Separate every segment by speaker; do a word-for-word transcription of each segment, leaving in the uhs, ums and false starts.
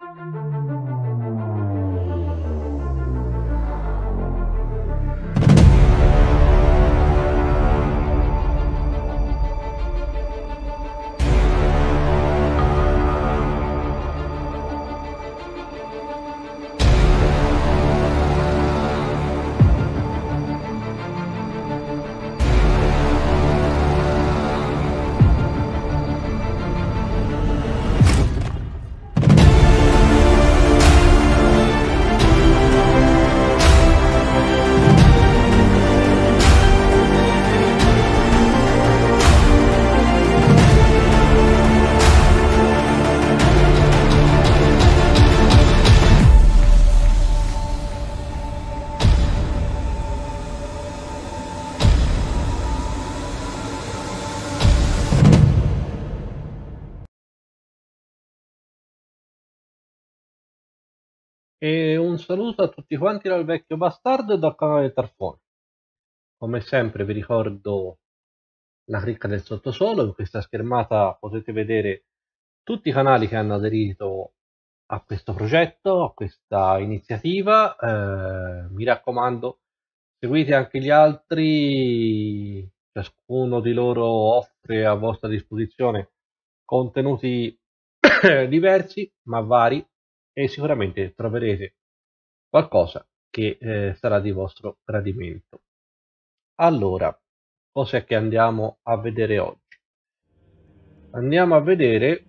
Speaker 1: E un saluto a tutti quanti dal vecchio bastardo e dal canale Tarfone. Come sempre vi ricordo la cricca del sottosuolo. In questa schermata potete vedere tutti i canali che hanno aderito a questo progetto, a questa iniziativa. Eh, mi raccomando, seguite anche gli altri, ciascuno di loro offre a vostra disposizione contenuti diversi ma vari, e sicuramente troverete qualcosa che eh, sarà di vostro gradimento. Allora, cos'è che andiamo a vedere oggi? Andiamo a vedere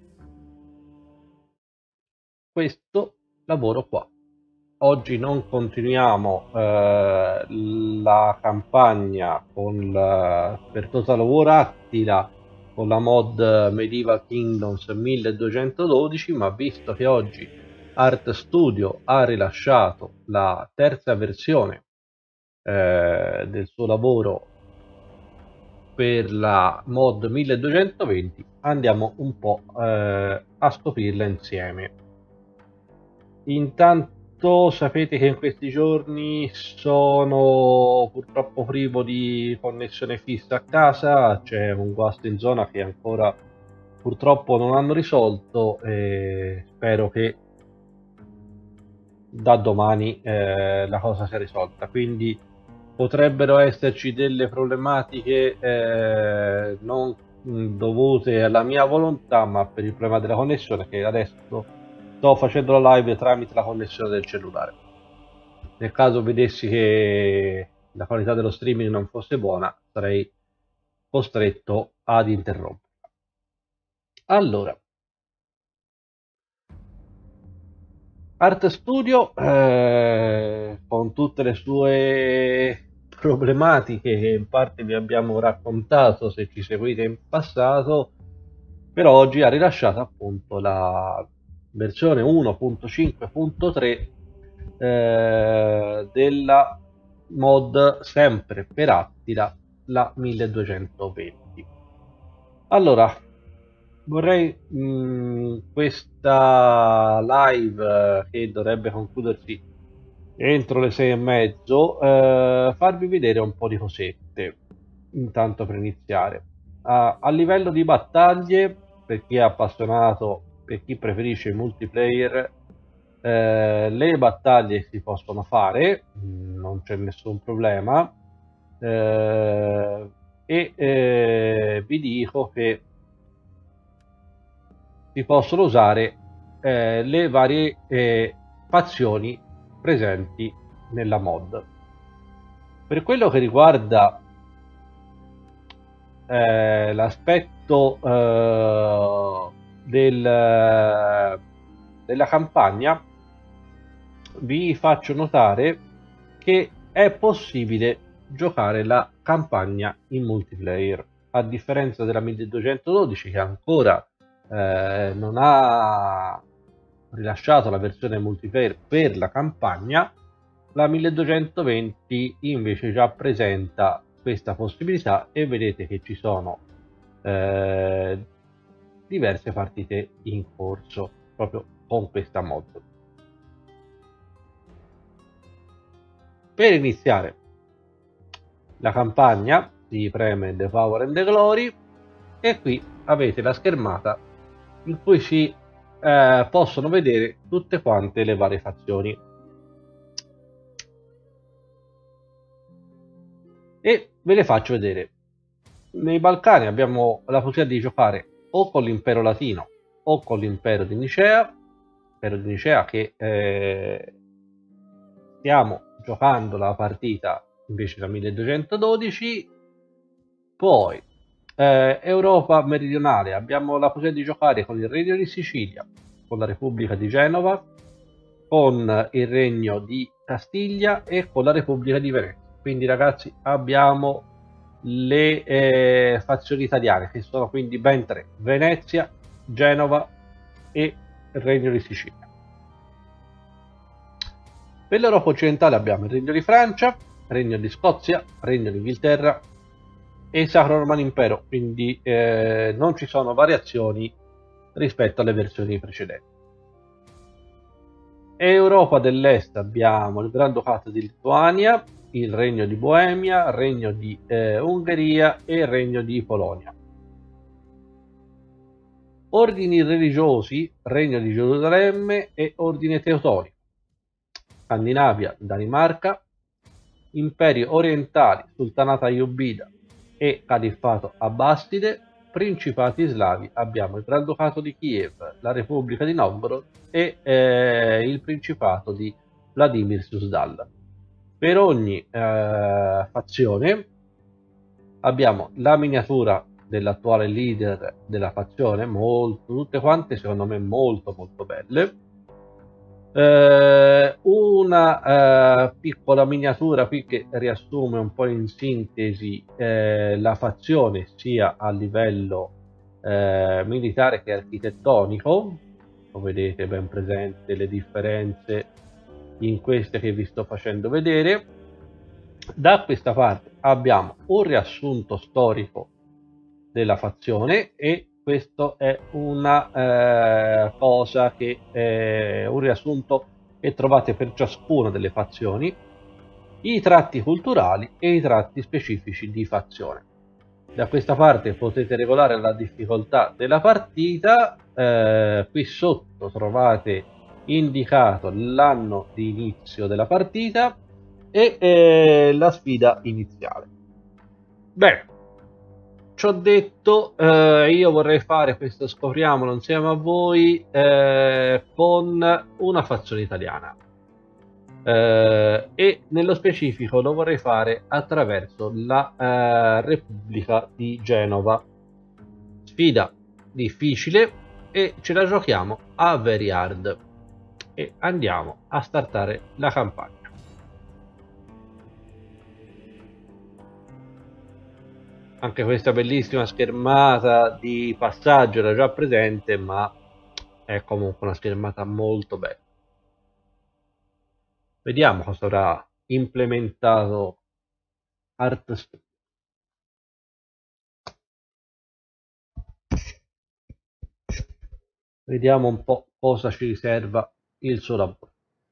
Speaker 1: questo lavoro qua. Oggi non continuiamo eh, la campagna con la, per Total War Attila con la mod Medieval Kingdoms milleduecentododici, ma visto che oggi Art Studio ha rilasciato la terza versione eh, del suo lavoro per la mod milleduecentoventi, andiamo un po' eh, a scoprirla insieme. Intanto sapete che in questi giorni sono purtroppo privo di connessione fissa a casa, c'è un guasto in zona che ancora purtroppo non hanno risolto, e spero che da domani eh, la cosa sia risolta. Quindi potrebbero esserci delle problematiche eh, non dovute alla mia volontà, ma per il problema della connessione, che adesso sto facendo la live tramite la connessione del cellulare. Nel caso vedessi che la qualità dello streaming non fosse buona, sarei costretto ad interrompere. Allora, Art Studio, eh, con tutte le sue problematiche che in parte vi abbiamo raccontato se ci seguite in passato, per oggi ha rilasciato appunto la versione uno punto cinque punto tre eh, della mod sempre per Attila, la milleduecentoventi. Allora, vorrei mh, questa live eh, che dovrebbe concludersi entro le sei e mezzo, eh, farvi vedere un po' di cosette, intanto per iniziare. A, a livello di battaglie, per chi è appassionato, per chi preferisce il multiplayer, eh, le battaglie si possono fare, mh, non c'è nessun problema, eh, e eh, vi dico che si possono usare eh, le varie eh, fazioni presenti nella mod. Per quello che riguarda eh, l'aspetto eh, del, della campagna, vi faccio notare che è possibile giocare la campagna in multiplayer, a differenza della milleduecentododici che ancora eh, non ha rilasciato la versione multiplayer per la campagna. La milleduecentoventi invece già presenta questa possibilità e vedete che ci sono eh, diverse partite in corso proprio con questa mod. Per iniziare la campagna si preme The Power and the Glory e qui avete la schermata in cui si eh, possono vedere tutte quante le varie fazioni. E ve le faccio vedere. Nei Balcani abbiamo la possibilità di giocare o con l'impero latino o con l'impero di Nicea, impero di Nicea che eh, stiamo giocando la partita invece da milleduecentododici. Poi eh, Europa meridionale abbiamo la possibilità di giocare con il Regno di Sicilia, con la Repubblica di Genova, con il Regno di Castiglia e con la Repubblica di Venezia. Quindi ragazzi abbiamo le eh, fazioni italiane, che sono quindi ben tre: Venezia, Genova e Regno di Sicilia. Per l'Europa occidentale abbiamo il Regno di Francia, Regno di Scozia, Regno di Inghilterra e il Sacro Romano Impero, quindi eh, non ci sono variazioni rispetto alle versioni precedenti. Europa dell'Est abbiamo il Granducato di Lituania, il Regno di Boemia, il Regno di eh, Ungheria e il Regno di Polonia. Ordini religiosi, Regno di Gerusalemme e Ordine Teutonico. Scandinavia, Danimarca, Imperi orientali, Sultanata Ayyubida e Califfato Abbaside. Principati slavi abbiamo il Granducato di Kiev, la Repubblica di Novgorod e eh, il Principato di Vladimir Suzdal. Per ogni eh, fazione abbiamo la miniatura dell'attuale leader della fazione, molto, tutte quante secondo me molto molto belle. Eh, una eh, piccola miniatura qui che riassume un po' in sintesi eh, la fazione sia a livello eh, militare che architettonico. Lo vedete ben presente le differenze in queste che vi sto facendo vedere. Da questa parte abbiamo un riassunto storico della fazione e questo è una eh, cosa che è un riassunto che trovate per ciascuna delle fazioni, i tratti culturali e i tratti specifici di fazione. Da questa parte potete regolare la difficoltà della partita. Eh, qui sotto trovate indicato l'anno di inizio della partita e eh, la sfida iniziale. Bene, ciò detto, eh, io vorrei fare questo scopriamolo insieme a voi eh, con una fazione italiana eh, e nello specifico lo vorrei fare attraverso la eh, Repubblica di Genova. Sfida difficile e ce la giochiamo a very hard e andiamo a startare la campagna. Anche questa bellissima schermata di passaggio era già presente, ma è comunque una schermata molto bella. Vediamo cosa avrà implementato ArtStudio. Vediamo un po' cosa ci riserva il suo lavoro.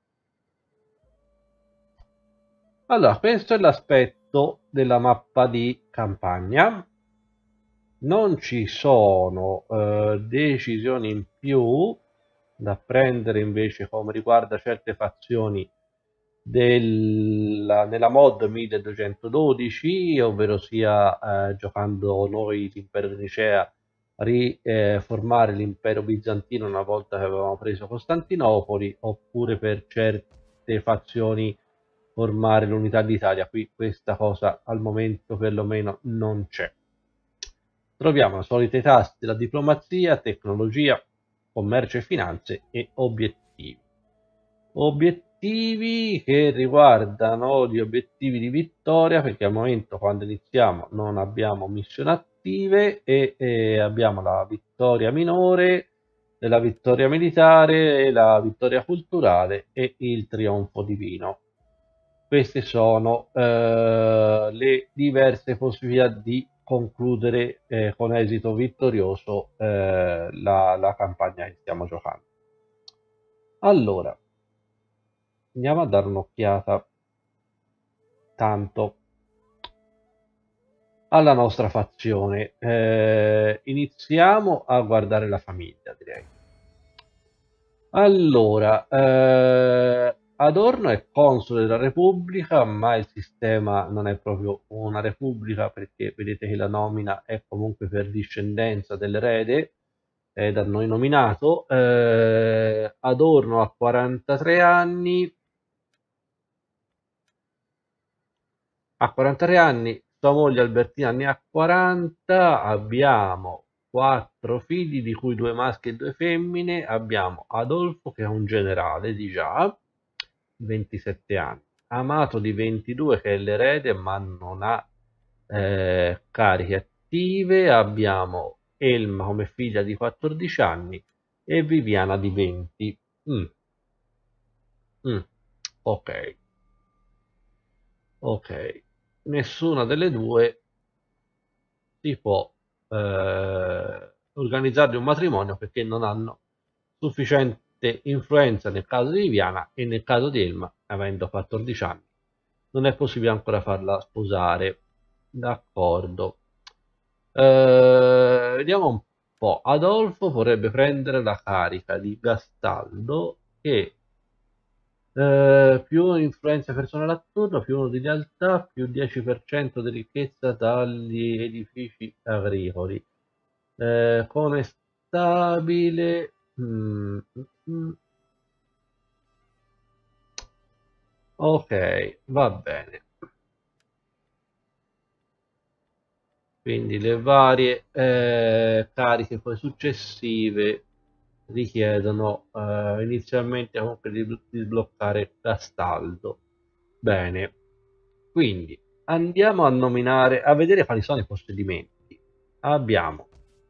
Speaker 1: Allora, questo è l'aspetto della mappa di campagna. Non ci sono eh, decisioni in più da prendere invece come riguarda certe fazioni della, nella mod milleduecentododici, ovvero sia eh, giocando noi l'impero di Nicea riformare eh, l'impero bizantino una volta che avevamo preso Costantinopoli, oppure per certe fazioni formare l'unità d'Italia. Qui questa cosa al momento perlomeno non c'è. Troviamo le solite tasche della diplomazia, tecnologia, commercio e finanze e obiettivi. Obiettivi che riguardano gli obiettivi di vittoria, perché al momento quando iniziamo non abbiamo missioni attive e, e abbiamo la vittoria minore, la vittoria militare, la vittoria culturale e il trionfo divino. Queste sono eh, le diverse possibilità di concludere eh, con esito vittorioso eh, la, la campagna che stiamo giocando. Allora, andiamo a dare un'occhiata tanto alla nostra fazione. Eh, iniziamo a guardare la famiglia, direi. Allora, eh, Adorno è console della Repubblica, ma il sistema non è proprio una Repubblica perché vedete che la nomina è comunque per discendenza dell'erede, è da noi nominato. Eh, Adorno ha quarantatré anni, ha quarantatré anni, sua moglie Albertina ne ha quaranta, abbiamo quattro figli, di cui due maschi e due femmine, abbiamo Adolfo che è un generale di già, ventisette anni, Amato di ventidue che è l'erede ma non ha eh, cariche attive, abbiamo Elma come figlia di quattordici anni e Viviana di venti. Mm, mm, ok. Ok, nessuna delle due si può eh, organizzare un matrimonio perché non hanno sufficiente influenza nel caso di Viviana e nel caso di Elma, avendo quattordici anni, non è possibile ancora farla sposare. D'accordo. Eh, vediamo un po'. Adolfo vorrebbe prendere la carica di Gastaldo che eh, più influenza personale attorno, più uno di lealtà, più dieci per cento di ricchezza dagli edifici agricoli. Eh, come stabile, mm, mm, mm. Ok, va bene. Quindi le varie eh, cariche poi successive richiedono eh, inizialmente comunque di, di sbloccare Castaldo. Bene, quindi andiamo a nominare, a vedere quali sono i possedimenti. Abbiamo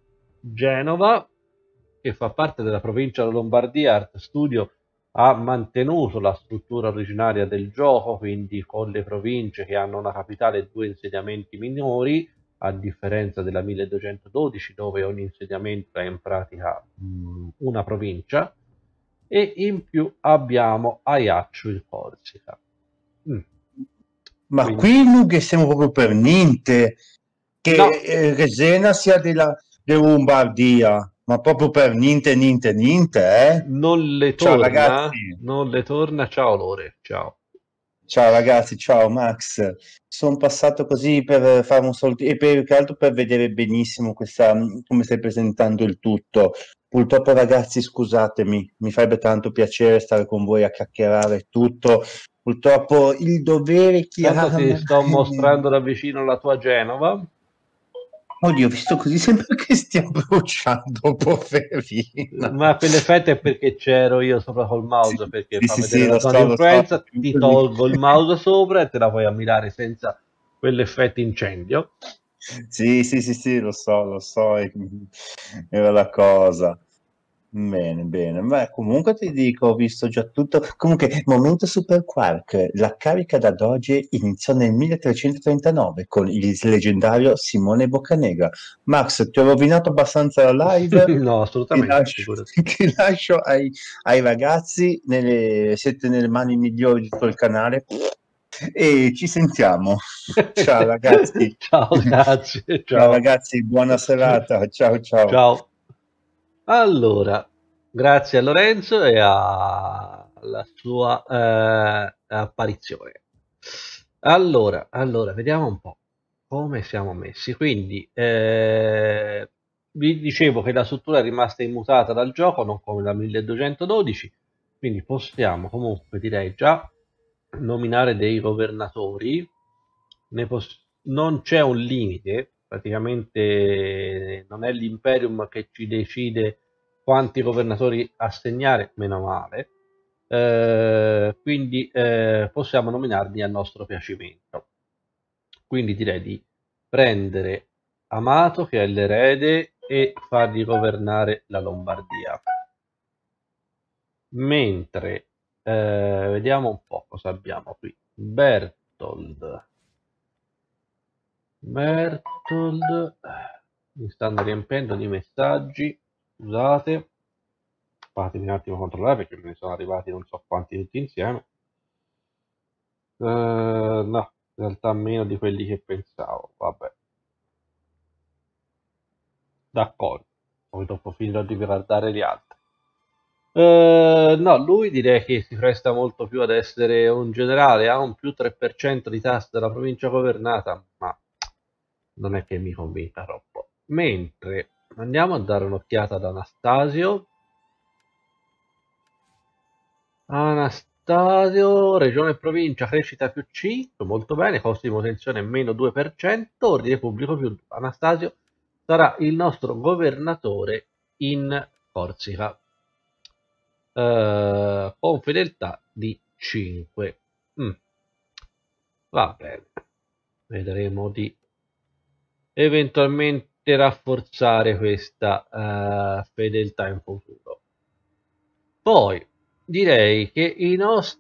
Speaker 1: Genova, che fa parte della provincia della Lombardia. Art Studio ha mantenuto la struttura originaria del gioco, quindi con le province che hanno una capitale e due insediamenti minori, a differenza della milleduecentododici dove ogni insediamento è in pratica mh, una provincia, e in più abbiamo Ajaccio in Corsica. Mm,
Speaker 2: Ma
Speaker 1: quindi
Speaker 2: qui non che siamo proprio per niente, che
Speaker 1: no,
Speaker 2: eh, Resena sia della, della Lombardia, ma proprio per niente, niente, niente, eh?
Speaker 1: non le
Speaker 2: Ciao
Speaker 1: torna,
Speaker 2: ragazzi,
Speaker 1: non le torna. Ciao Lore, ciao.
Speaker 2: ciao ragazzi, ciao Max. Sono passato così per fare un solito e per, che altro per vedere benissimo questa, come stai presentando il tutto. Purtroppo ragazzi, scusatemi, mi farebbe tanto piacere stare con voi a chiacchierare e tutto. Purtroppo il dovere
Speaker 1: Tanto ti
Speaker 2: chiama.
Speaker 1: sto mostrando da vicino la tua Genova.
Speaker 2: Oddio, visto così sembra che stia bruciando, poverina.
Speaker 1: Ma quell'effetto è perché c'ero io sopra col
Speaker 2: Sì,
Speaker 1: mouse, perché
Speaker 2: sì,
Speaker 1: fa
Speaker 2: sì,
Speaker 1: vedere
Speaker 2: sì,
Speaker 1: la
Speaker 2: lo
Speaker 1: zona di
Speaker 2: so, lo so.
Speaker 1: influenza, ti tolgo il mouse sopra e te la puoi ammirare senza quell'effetto incendio.
Speaker 2: Sì, sì, sì, sì, lo so, lo so, e- era la cosa. Bene, bene. Beh, comunque ti dico, ho visto già tutto. Comunque, momento Super Quark, la carica da Doge iniziò nel milletrecentotrentanove con il leggendario Simone Boccanegra. Max, ti ho rovinato abbastanza la live,
Speaker 1: No,
Speaker 2: ti
Speaker 1: assolutamente,
Speaker 2: lascio,
Speaker 1: figurati.
Speaker 2: ti lascio ai, ai ragazzi, nelle, siete nelle mani migliori di tutto il canale e ci sentiamo. Ciao ragazzi.
Speaker 1: Ciao, grazie,
Speaker 2: Ciao
Speaker 1: ciao.
Speaker 2: ragazzi, buona serata. Ciao ciao.
Speaker 1: Ciao. Allora, grazie a Lorenzo e a- alla sua eh, apparizione. Allora, allora, vediamo un po' come siamo messi. Quindi, eh, vi dicevo che la struttura è rimasta immutata dal gioco, non come da milleduecentododici, quindi possiamo comunque, direi già, nominare dei governatori. Ne pos- non c'è un limite, praticamente non è l'Imperium che ci decide quanti governatori assegnare, meno male. Eh, quindi eh, possiamo nominarli a nostro piacimento. Quindi direi di prendere Amato, che è l'erede, e fargli governare la Lombardia. Mentre eh, vediamo un po' cosa abbiamo qui. Bertold. Bertold. Mi stanno riempiendo di messaggi. Scusate. Fatemi un attimo controllare perché me ne sono arrivati non so quanti tutti insieme. Eh, no, in realtà meno di quelli che pensavo. Vabbè, d'accordo. Poi dopo finirò di guardare gli altri. Eh, no, lui direi che si presta molto più ad essere un generale, ha un più tre per cento di tasse della provincia governata, ma non è che mi convinca troppo. Mentre andiamo a dare un'occhiata ad Anastasio. Anastasio, regione e provincia, crescita più cinque, molto bene, costi di manutenzione meno due per cento, ordine pubblico più due. Anastasio sarà il nostro governatore in Corsica, eh, con fedeltà di cinque. Mm, va bene, vedremo di eventualmente rafforzare questa eh, fedeltà in futuro. Poi direi che i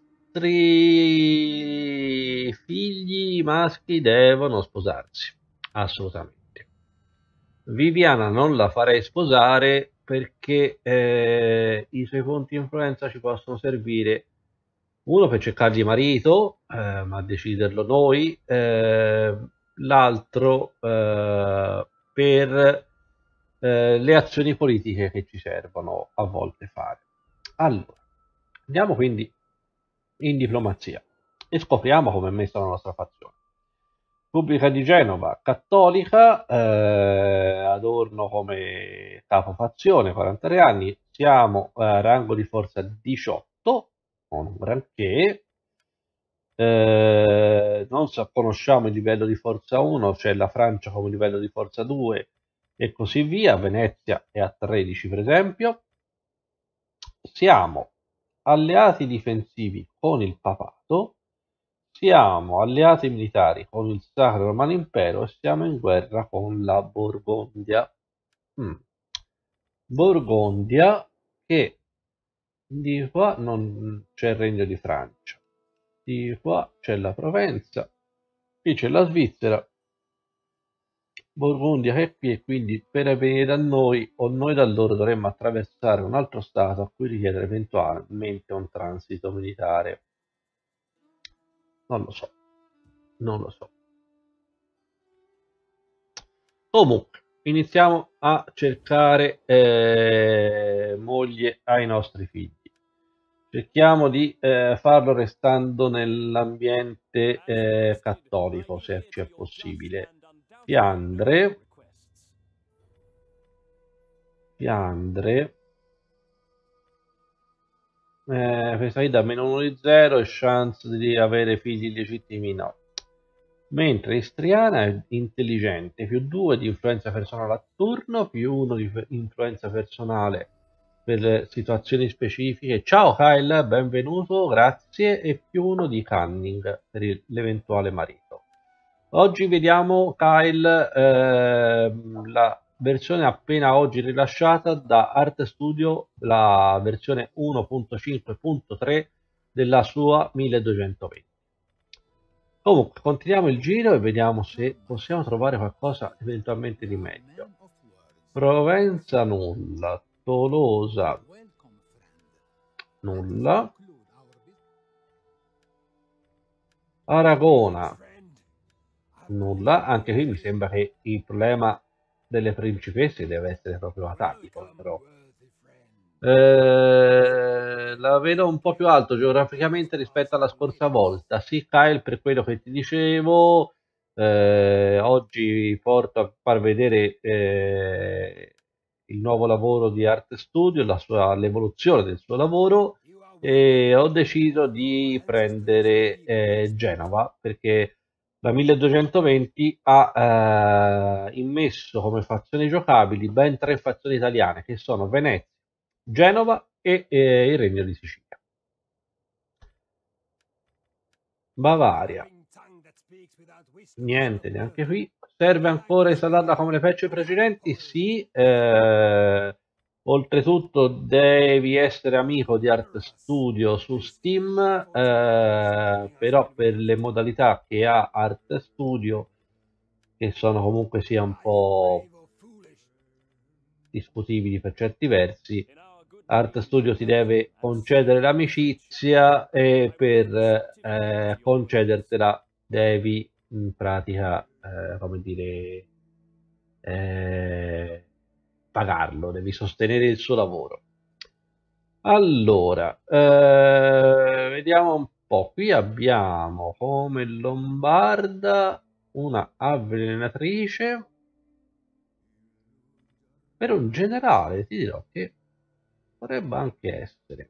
Speaker 1: nostri figli maschi devono sposarsi, assolutamente. Viviana non la farei sposare perché eh, i suoi punti di influenza ci possono servire, uno per cercargli marito, eh, ma a deciderlo noi, eh, l'altro eh, per eh, le azioni politiche che ci servono a volte fare. Allora, andiamo quindi in diplomazia e scopriamo come è messa la nostra fazione. Repubblica di Genova, cattolica, eh, Adorno come capofazione, quarantatré anni, siamo a rango di forza diciotto, non un granché, eh, non so, conosciamo il livello di forza uno, c'è la Francia come livello di forza due e così via, Venezia è a tredici per esempio. Siamo alleati difensivi con il papato, siamo alleati militari con il Sacro Romano Impero e siamo in guerra con la Borgondia. Mm. Borgondia che di qua non c'è il Regno di Francia, di qua c'è la Provenza, qui c'è la Svizzera, Borgondia che è qui e quindi per venire da noi o noi da loro dovremmo attraversare un altro stato a cui richiedere eventualmente un transito militare. Non lo so, non lo so. Comunque, iniziamo a cercare eh, moglie ai nostri figli. Cerchiamo di eh, farlo restando nell'ambiente eh, cattolico, se ci è possibile. Fiandre, Fiandre, eh, questa da meno uno di zero e chance di avere figli illegittimi no. Mentre Istriana è intelligente, più due di influenza personale a turno, più uno di influenza personale per situazioni specifiche. Ciao Kyle, benvenuto, grazie, e più uno di cunning per l'eventuale marito. Oggi vediamo Kyle, ehm, la versione appena oggi rilasciata da Art Studio, la versione uno punto cinque punto tre della sua milleduecentoventi. Comunque, continuiamo il giro e vediamo se possiamo trovare qualcosa eventualmente di meglio. Provenza nulla, Tolosa nulla, Aragona nulla, anche qui mi sembra che il problema delle principesse deve essere proprio atatico, però eh, la vedo un po' più alto geograficamente rispetto alla scorsa volta. Sì, Kyle, per quello che ti dicevo, eh, oggi porto a far vedere eh, il nuovo lavoro di Art Studio, la sua, l'evoluzione del suo lavoro, e ho deciso di prendere eh, Genova perché la milleduecentoventi ha eh, immesso come fazioni giocabili ben tre fazioni italiane che sono Venezia, Genova e eh, il Regno di Sicilia. Bavaria, niente neanche qui. Serve ancora instalarla come le patch precedenti? Sì. Eh, oltretutto devi essere amico di Art Studio su Steam, eh, però per le modalità che ha Art Studio, che sono comunque sia un po' discutibili per certi versi, Art Studio ti deve concedere l'amicizia e per eh, concedertela devi in pratica, eh, come dire, eh, pagarlo, devi sostenere il suo lavoro. Allora, eh, vediamo un po'. Qui abbiamo come lombarda una avvelenatrice. Per un generale ti dirò che potrebbe anche essere.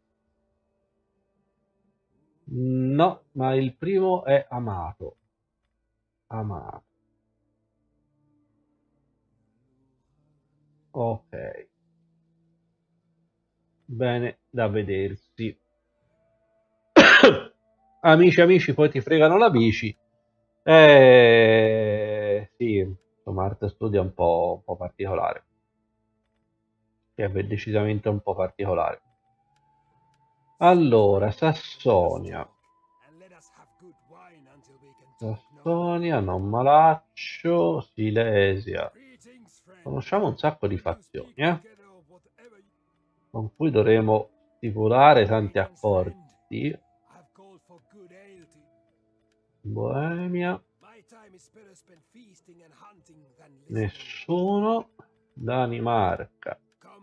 Speaker 1: No, ma il primo è amato. Amato. Ok. Bene da vedersi. Amici, amici, poi ti fregano la bici. Eh, sì, insomma, Art Studio è un po', un po' particolare. Che è decisamente un po' particolare. Allora, Sassonia. Sassonia, non Malaccio, Silesia. Conosciamo un sacco di fazioni, eh? Con cui dovremo stipulare tanti accordi. Boemia. Nessuno. Danimarca.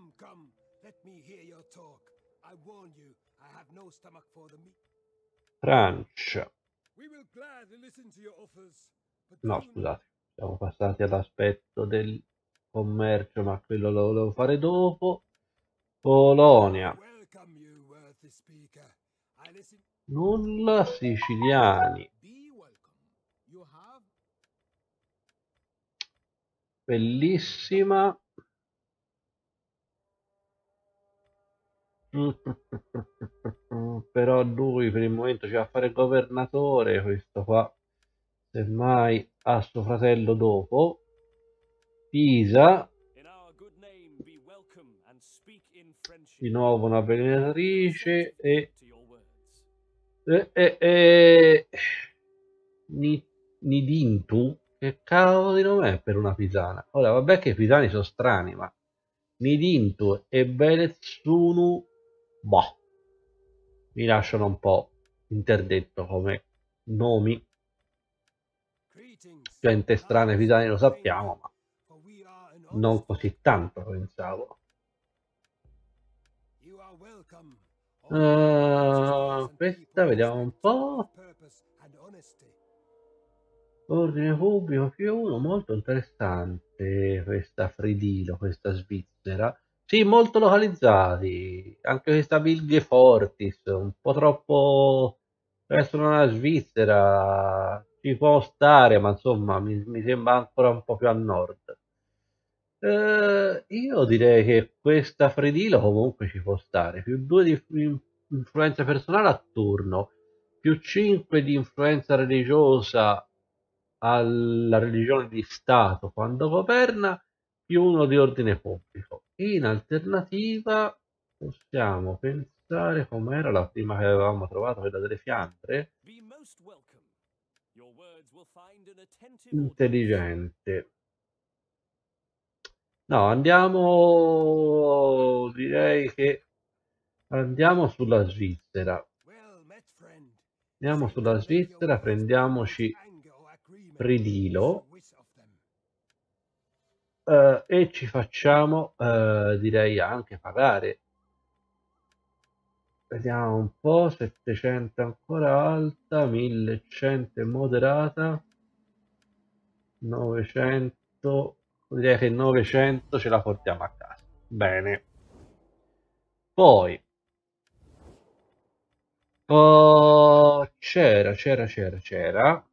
Speaker 1: Francia. No, scusate, siamo passati all'aspetto del commercio, ma quello lo volevo fare dopo. Polonia. Nulla. Siciliani. Bellissima. Però lui per il momento ci va a fare governatore, questo qua semmai ha suo fratello dopo. Pisa, di nuovo una avvelenatrice e e, e, e... Nidintu, che cavolo di nome è per una pisana? Ora vabbè che i pisani sono strani, ma Nidintu e Belezunu, boh, mi lasciano un po' interdetto come nomi. Gente strana e pisani lo sappiamo, ma non così tanto pensavo. Uh, questa vediamo un po'. Ordine pubblico più uno, molto interessante questa Fridilo, questa Svizzera. Sì, molto localizzati. Anche questa Vilge Fortis, un po' troppo verso una Svizzera. Ci può stare, ma insomma mi, mi sembra ancora un po' più a nord. Eh, io direi che questa Fridilo comunque ci può stare. Più due di influenza personale a turno, più cinque di influenza religiosa alla religione di Stato quando governa, più uno di ordine pubblico. In alternativa possiamo pensare com'era la prima che avevamo trovato, quella delle Fiandre. Intelligente. No, andiamo, direi che andiamo sulla Svizzera. Andiamo sulla Svizzera, prendiamoci Fridilo. Uh, e ci facciamo uh, direi anche pagare. Vediamo un po', settecento ancora alta, millecento moderata, novecento, direi che novecento ce la portiamo a casa. Bene. Poi oh, c'era, c'era, c'era, c'era.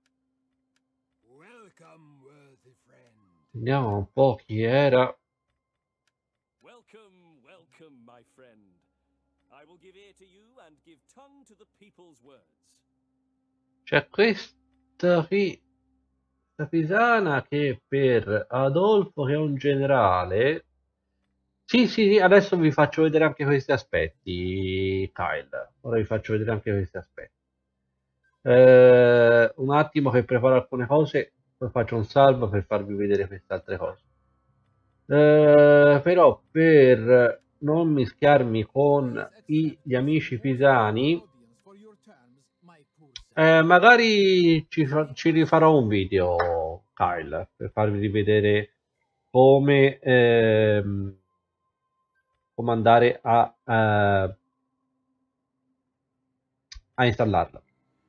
Speaker 1: Vediamo un po' chi era.
Speaker 3: Welcome, welcome, my friend. I will give ear to you and give tongue to the people's words.
Speaker 1: C'è questa qui, questa pisana che per Adolfo, che è un generale. Sì, sì, sì, adesso vi faccio vedere anche questi aspetti, Kyle. Ora vi faccio vedere anche questi aspetti. Eh, un attimo che preparo alcune cose, poi faccio un salvo per farvi vedere queste altre cose. Eh, però per non mischiarmi con i, gli amici pisani, eh, magari ci, ci rifarò un video, Kyle, per farvi vedere come, ehm, come andare a, a a installarla.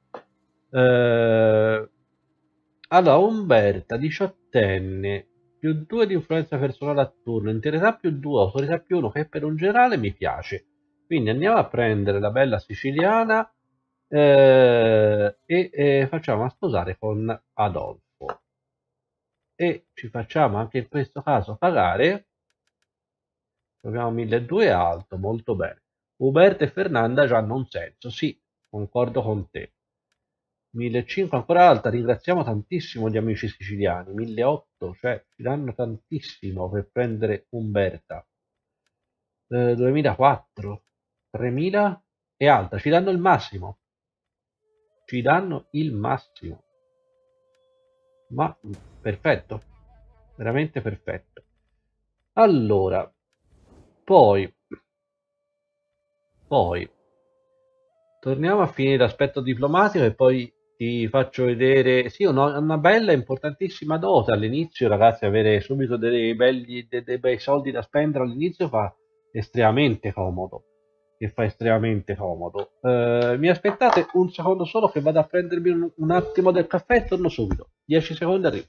Speaker 1: Eh, allora, Umberta, diciottenne, più due di influenza personale a turno, integrità più due, autorità più uno, che per un generale mi piace. Quindi andiamo a prendere la bella siciliana eh, e eh, facciamo sposare con Adolfo. E ci facciamo anche in questo caso pagare. Troviamo milleduecento alto, molto bene. Uberto e Fernanda già hanno un senso, sì, concordo con te. millecinquecento ancora alta, ringraziamo tantissimo gli amici siciliani. milleottocento, cioè ci danno tantissimo per prendere Umberta. Eh, duemilaquattro, tremila è alta, ci danno il massimo. Ci danno il massimo. Ma perfetto, veramente perfetto. Allora, poi, poi, torniamo a finire l'aspetto diplomatico e poi ti faccio vedere, sì, una, una bella e importantissima dote all'inizio, ragazzi, avere subito dei, belli, dei, dei bei soldi da spendere all'inizio fa estremamente comodo, che fa estremamente comodo. Eh, mi aspettate un secondo solo che vado a prendermi un, un attimo del caffè e torno subito. dieci secondi arrivo.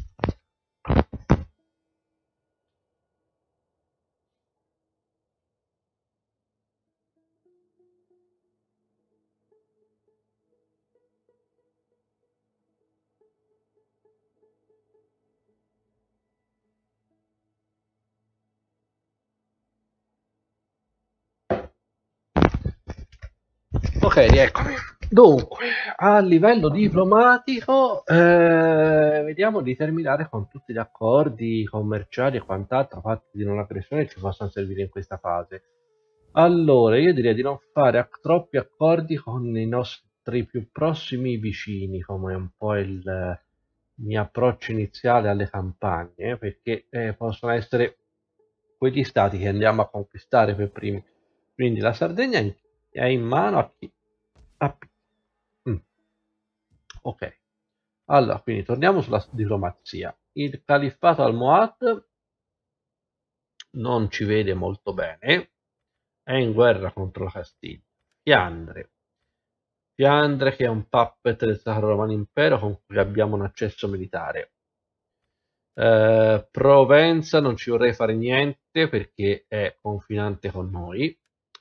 Speaker 1: Ok, rieccomi. Dunque, a livello diplomatico, eh, vediamo di terminare con tutti gli accordi commerciali e quant'altro fatti di non aggressione che ci possano servire in questa fase. Allora, io direi di non fare ac- troppi accordi con i nostri più prossimi vicini, come un po' il eh, mio approccio iniziale alle campagne, perché eh, possono essere quegli stati che andiamo a conquistare per primi. Quindi la Sardegna è in è in mano a chi? A P. Mm, ok, allora quindi torniamo sulla diplomazia. Il califfato almohad non ci vede molto bene, è in guerra contro la Castiglia. Fiandre, Fiandre che è un puppet del Sacro Romano Impero con cui abbiamo un accesso militare. Eh, Provenza non ci vorrei fare niente perché è confinante con noi.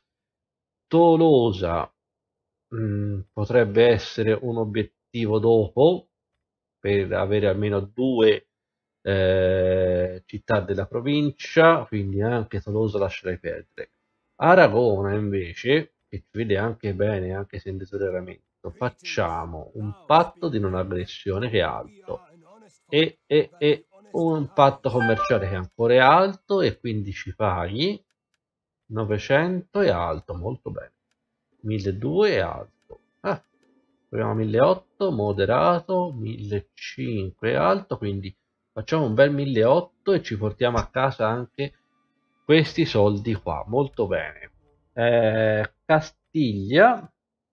Speaker 1: Tolosa mh, potrebbe essere un obiettivo dopo per avere almeno due eh, città della provincia, quindi anche Tolosa lascerei perdere. Aragona invece, che ci vede anche bene, anche se in deterioramento, facciamo un patto di non aggressione che è alto e, e, e un patto commerciale che ancora è alto e quindi ci paghi novecento è alto, molto bene. milleduecento è alto. Ah, proviamo milleottocento, moderato, millecinquecento è alto, quindi facciamo un bel milleottocento e ci portiamo a casa anche questi soldi qua, molto bene. Eh, Castiglia,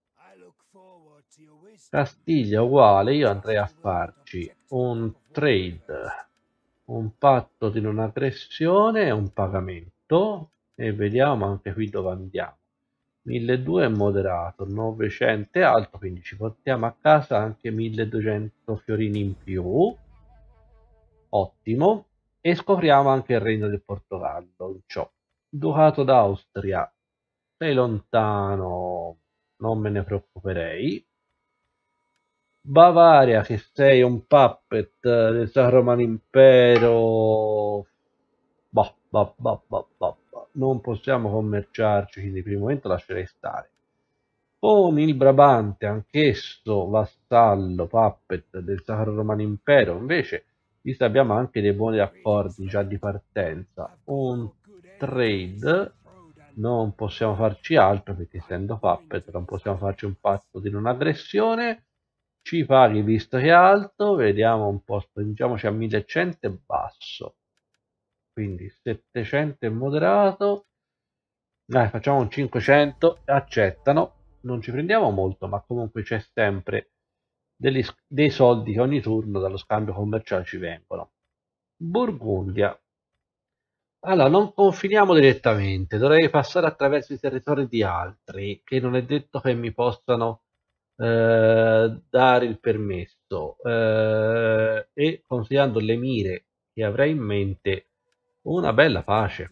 Speaker 1: Castiglia uguale, io andrei a farci un trade, un patto di non aggressione e un pagamento e vediamo anche qui dove andiamo. milleduecento è moderato, novecento è alto, quindi ci portiamo a casa anche milleduecento fiorini in più. Ottimo. E scopriamo anche il regno del Portogallo. Ciò. Ducato d'Austria. Sei lontano, non me ne preoccuperei. Bavaria, che sei un puppet del Sacro Romano Impero. Bah, bah, bah, bah, bah, bah. Non possiamo commerciarci, quindi per il momento lascerei stare. Con il Brabante, anch'esso vassallo, puppet del Sacro Romano Impero, invece, visto che abbiamo anche dei buoni accordi già di partenza, un trade, non possiamo farci altro perché essendo puppet non possiamo farci un patto di non aggressione. Ci paghi visto che è alto, vediamo un po', spingiamoci a millecento e basso, quindi settecento è moderato. Dai, facciamo un cinquecento, accettano, non ci prendiamo molto, ma comunque c'è sempre degli, dei soldi che ogni turno dallo scambio commerciale ci vengono. Burgundia. Allora, non confiniamo direttamente, dovrei passare attraverso i territori di altri, che non è detto che mi possano eh, dare il permesso eh, e considerando le mire che avrei in mente, una bella pace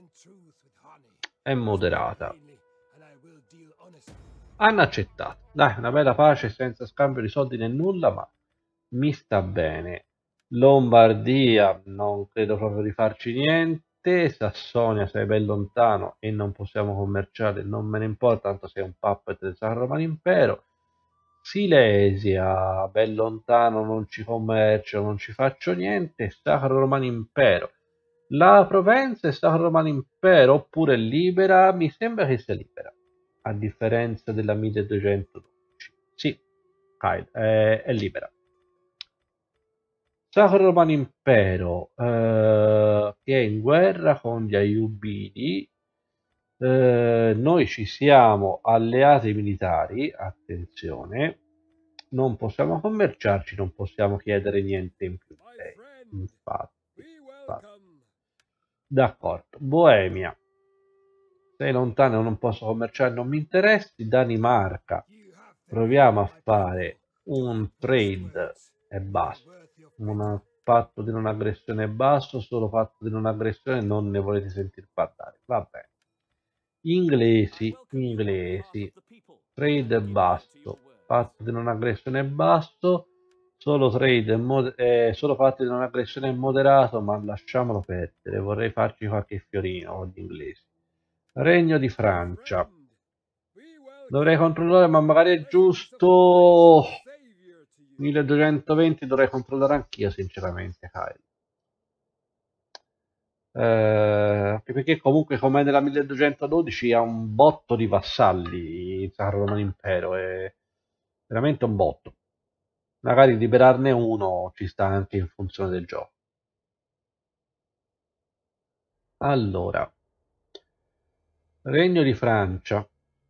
Speaker 1: è moderata. Hanno accettato, dai, una bella pace senza scambio di soldi né nulla, ma mi sta bene. Lombardia, non credo proprio di farci niente. Sassonia, sei ben lontano e non possiamo commerciare, non me ne importa, tanto sei un puppet del Sacro Romano Impero. Silesia, ben lontano, non ci commercio, non ci faccio niente. Sacro Romano Impero. La Provenza è Sacro Romano Impero oppure libera? Mi sembra che sia libera, a differenza della milleduecentododici. Sì, Kyle, è, è libera. Sacro Romano Impero, eh, che è in guerra con gli Aiubidi. Eh, noi ci siamo alleati militari, attenzione, non possiamo commerciarci, non possiamo chiedere niente in più. Eh, infatti, infatti. D'accordo, Boemia, sei lontano, non posso commerciare, non mi interessi. Danimarca, proviamo a fare un trade e basta, un patto di non aggressione basso, solo patto di non aggressione, non ne volete sentir parlare, va bene. Inglesi, inglesi, trade basso, patto di non aggressione basso, solo trade mod eh, solo patto di non aggressione moderato, ma lasciamolo perdere, vorrei farci qualche fiorino con gli inglesi. Regno di Francia, dovrei controllare, ma magari è giusto milleduecentoventi, dovrei controllare anch'io sinceramente, Kyle. Eh, anche perché comunque come nella milleduecentododici ha un botto di vassalli il Sacro Romano Impero, è veramente un botto. Magari liberarne uno ci sta anche in funzione del gioco. Allora, Regno di Francia,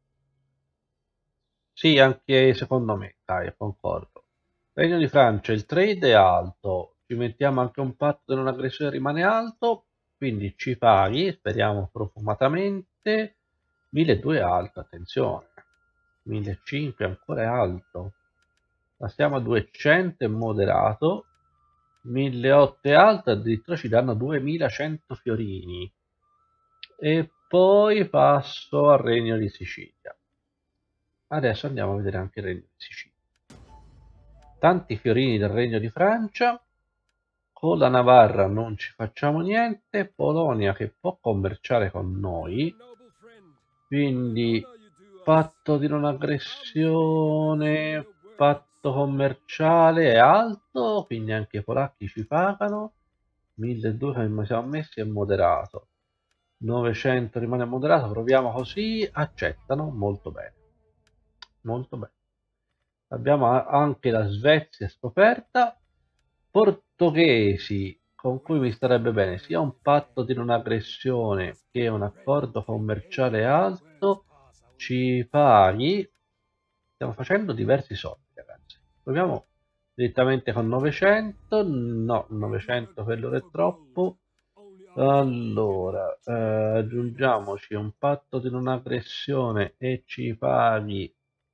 Speaker 1: sì, anche secondo me, dai, concordo. Regno di Francia, il trade è alto, ci mettiamo anche un patto di non aggressione rimane alto, quindi ci paghi, speriamo profumatamente, milleduecento è alto, attenzione, millecinquecento ancora è alto, passiamo a duecento è moderato, milleottocento è alto, addirittura ci danno duemilacento fiorini, e poi passo al Regno di Sicilia. Adesso andiamo a vedere anche il Regno di Sicilia. Tanti fiorini del Regno di Francia, con la Navarra non ci facciamo niente, Polonia che può commerciare con noi, quindi patto di non aggressione, patto commerciale è alto, quindi anche i polacchi ci pagano, milleduecento come siamo messi è moderato, novecento rimane moderato, proviamo così, accettano, molto bene, molto bene. Abbiamo anche la Svezia scoperta, portoghesi con cui mi starebbe bene sia un patto di non aggressione che un accordo commerciale alto, ci paghi, stiamo facendo diversi soldi ragazzi, proviamo direttamente con novecento, no, novecento per loro è troppo, allora eh, aggiungiamoci un patto di non aggressione e ci paghi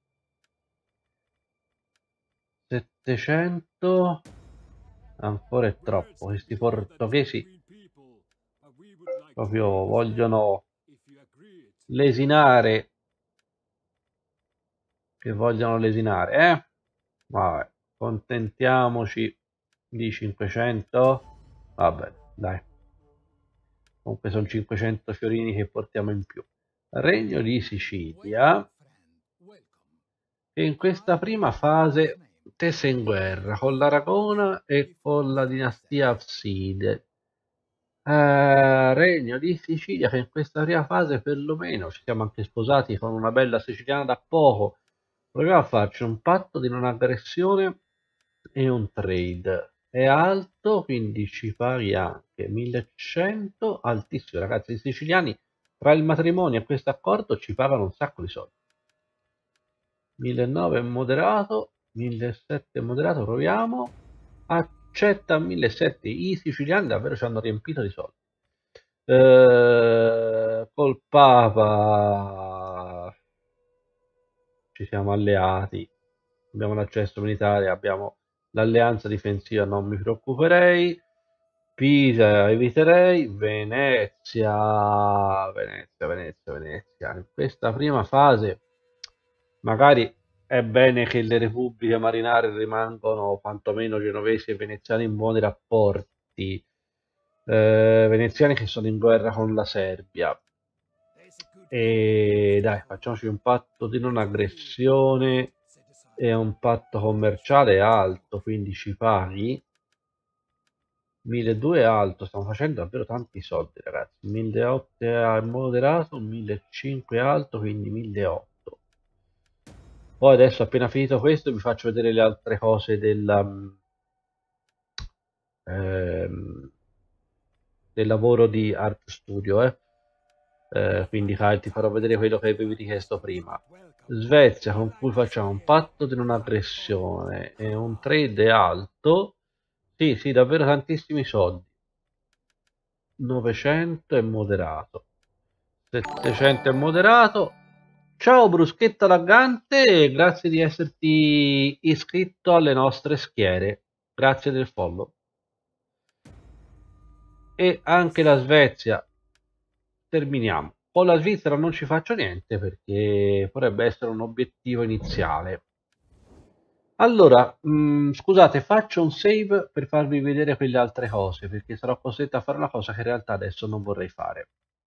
Speaker 1: settecento, ancora è troppo, questi portoghesi proprio vogliono lesinare, che vogliono lesinare, eh? Vabbè, contentiamoci di cinquecento, vabbè, dai, comunque sono cinquecento fiorini che portiamo in più. Regno di Sicilia, che in questa prima fase tese in guerra con l'Aragona e con la dinastia Afside. Eh, Regno di Sicilia che in questa prima fase perlomeno ci siamo anche sposati con una bella siciliana da poco, proviamo a farci un patto di non aggressione e un trade, è alto quindi ci paghi anche millecento, altissimo ragazzi, i siciliani tra il matrimonio e questo accordo ci pagano un sacco di soldi. millenovecento è moderato, millesettecento è moderato, proviamo, accetta millesettecento, i siciliani davvero ci hanno riempito di soldi. Eh, col Papa ci siamo alleati, abbiamo l'accesso militare, abbiamo l'alleanza difensiva, non mi preoccuperei. Pisa eviterei. Venezia, Venezia, Venezia, Venezia. In questa prima fase magari è bene che le repubbliche marinare rimangano quantomeno genovesi e veneziani in buoni rapporti. Eh, veneziani che sono in guerra con la Serbia. E dai, facciamoci un patto di non aggressione e un patto commerciale alto, quindi ci paghi milleduecento è alto, stiamo facendo davvero tanti soldi, ragazzi. milleottocento è moderato, millecinquecento è alto, quindi milleottocento. Poi adesso appena finito questo vi faccio vedere le altre cose del, um, ehm, del lavoro di Art Studio, eh. Eh, quindi Kyle, ti farò vedere quello che avevi richiesto prima. Svezia con cui facciamo un patto di non aggressione e un trade alto. Sì, sì, davvero tantissimi soldi. novecento è moderato. settecento è moderato. Ciao bruschetta laggante, grazie di esserti iscritto alle nostre schiere. Grazie del follow. E anche la Svezia. Terminiamo. Con la Svizzera non ci faccio niente perché potrebbe essere un obiettivo iniziale. Allora, mh, scusate, faccio un save per farvi vedere quelle altre cose perché sarò costretto a fare una cosa che in realtà adesso non vorrei fare.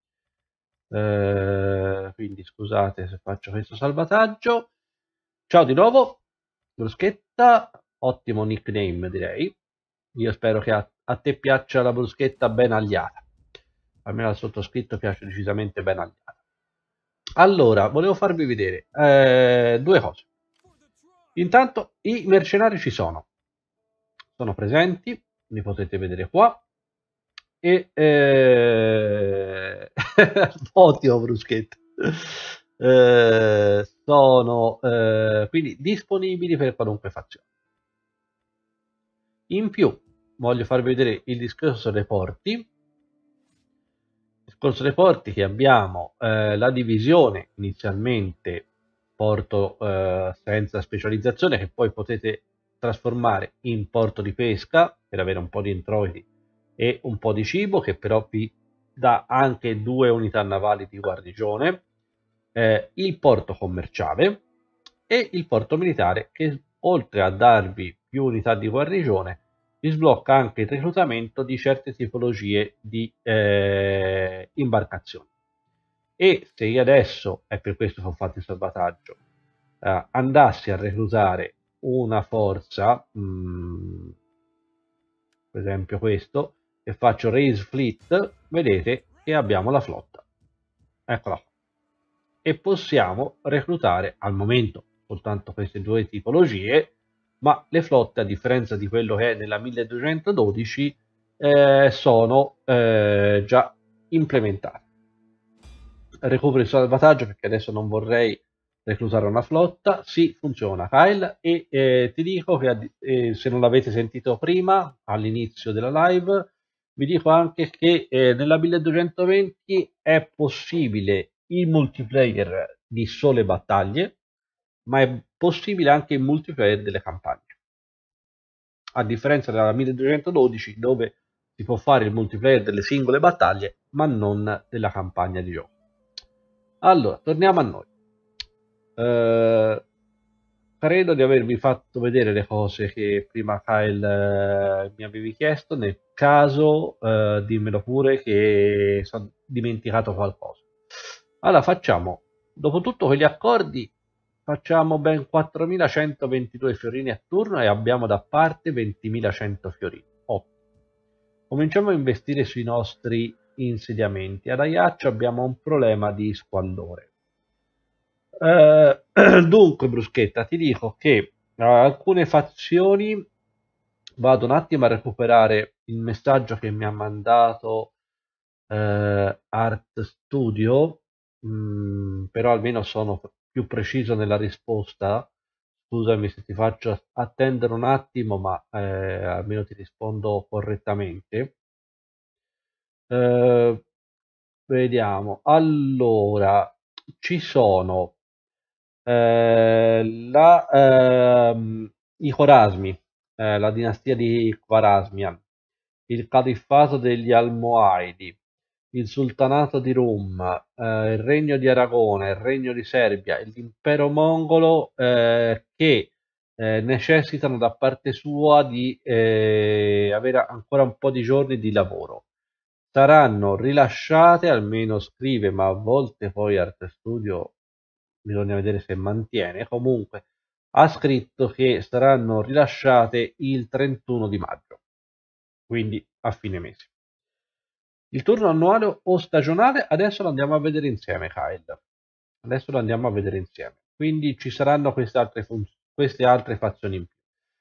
Speaker 1: Eh, quindi scusate se faccio questo salvataggio. Ciao di nuovo, bruschetta, ottimo nickname direi. Io spero che a, a te piaccia la bruschetta ben agliata. Almeno al sottoscritto piace decisamente ben agliata. Allora, volevo farvi vedere eh, due cose. Intanto i mercenari ci sono, sono presenti, li potete vedere qua. E eh... ottimo bruschetto. Eh, sono eh, quindi disponibili per qualunque fazione. In più voglio farvi vedere il discorso dei porti. Il discorso dei porti che abbiamo eh, la divisione inizialmente porto eh, senza specializzazione che poi potete trasformare in porto di pesca per avere un po' di introiti e un po' di cibo che però vi dà anche due unità navali di guarnigione, eh, il porto commerciale e il porto militare che oltre a darvi più unità di guarnigione vi sblocca anche il reclutamento di certe tipologie di eh, imbarcazioni. E se io adesso, è per questo che ho fatto il salvataggio, eh, andassi a reclutare una forza, mh, per esempio questo, e faccio raise fleet, vedete che abbiamo la flotta. Eccola qua. E possiamo reclutare al momento soltanto queste due tipologie, ma le flotte, a differenza di quello che è nella milleduecentododici, eh, sono eh, già implementate. Recupero il salvataggio perché adesso non vorrei reclutare una flotta. Sì, funziona Kyle, e eh, ti dico che eh, se non l'avete sentito prima all'inizio della live vi dico anche che eh, nella milleduecentoventi è possibile il multiplayer di sole battaglie, ma è possibile anche il multiplayer delle campagne, a differenza della milleduecentododici dove si può fare il multiplayer delle singole battaglie ma non della campagna di gioco. Allora, torniamo a noi. Eh, credo di avervi fatto vedere le cose che prima Kyle eh, mi avevi chiesto. Nel caso, eh, dimmelo pure che sono dimenticato qualcosa. Allora, facciamo, dopo tutto quegli accordi, facciamo ben quattromilacentoventidue fiorini a turno e abbiamo da parte ventimilacento fiorini. Ottimo. Cominciamo a investire sui nostri insediamenti. Ad Ajaccio abbiamo un problema di squallore. Eh, dunque, Bruschetta, ti dico che eh, alcune fazioni, vado un attimo a recuperare il messaggio che mi ha mandato eh, Art Studio, mh, però almeno sono più preciso nella risposta. Scusami se ti faccio attendere un attimo, ma eh, almeno ti rispondo correttamente. Eh, vediamo. Allora, ci sono eh, la, ehm, i Khorasmi, eh, la dinastia di Khwarasmian, il califfato degli Almohaidi, il sultanato di Rum, eh, il regno di Aragona, il regno di Serbia e l'impero mongolo eh, che eh, necessitano da parte sua di eh, avere ancora un po' di giorni di lavoro. Saranno rilasciate, almeno scrive, ma a volte poi Art Studio bisogna vedere se mantiene. Comunque ha scritto che saranno rilasciate il trentuno di maggio, quindi a fine mese. Il turno annuale o stagionale adesso lo andiamo a vedere insieme, Kyle. Adesso lo andiamo a vedere insieme. Quindi ci saranno queste altre, queste altre fazioni in più.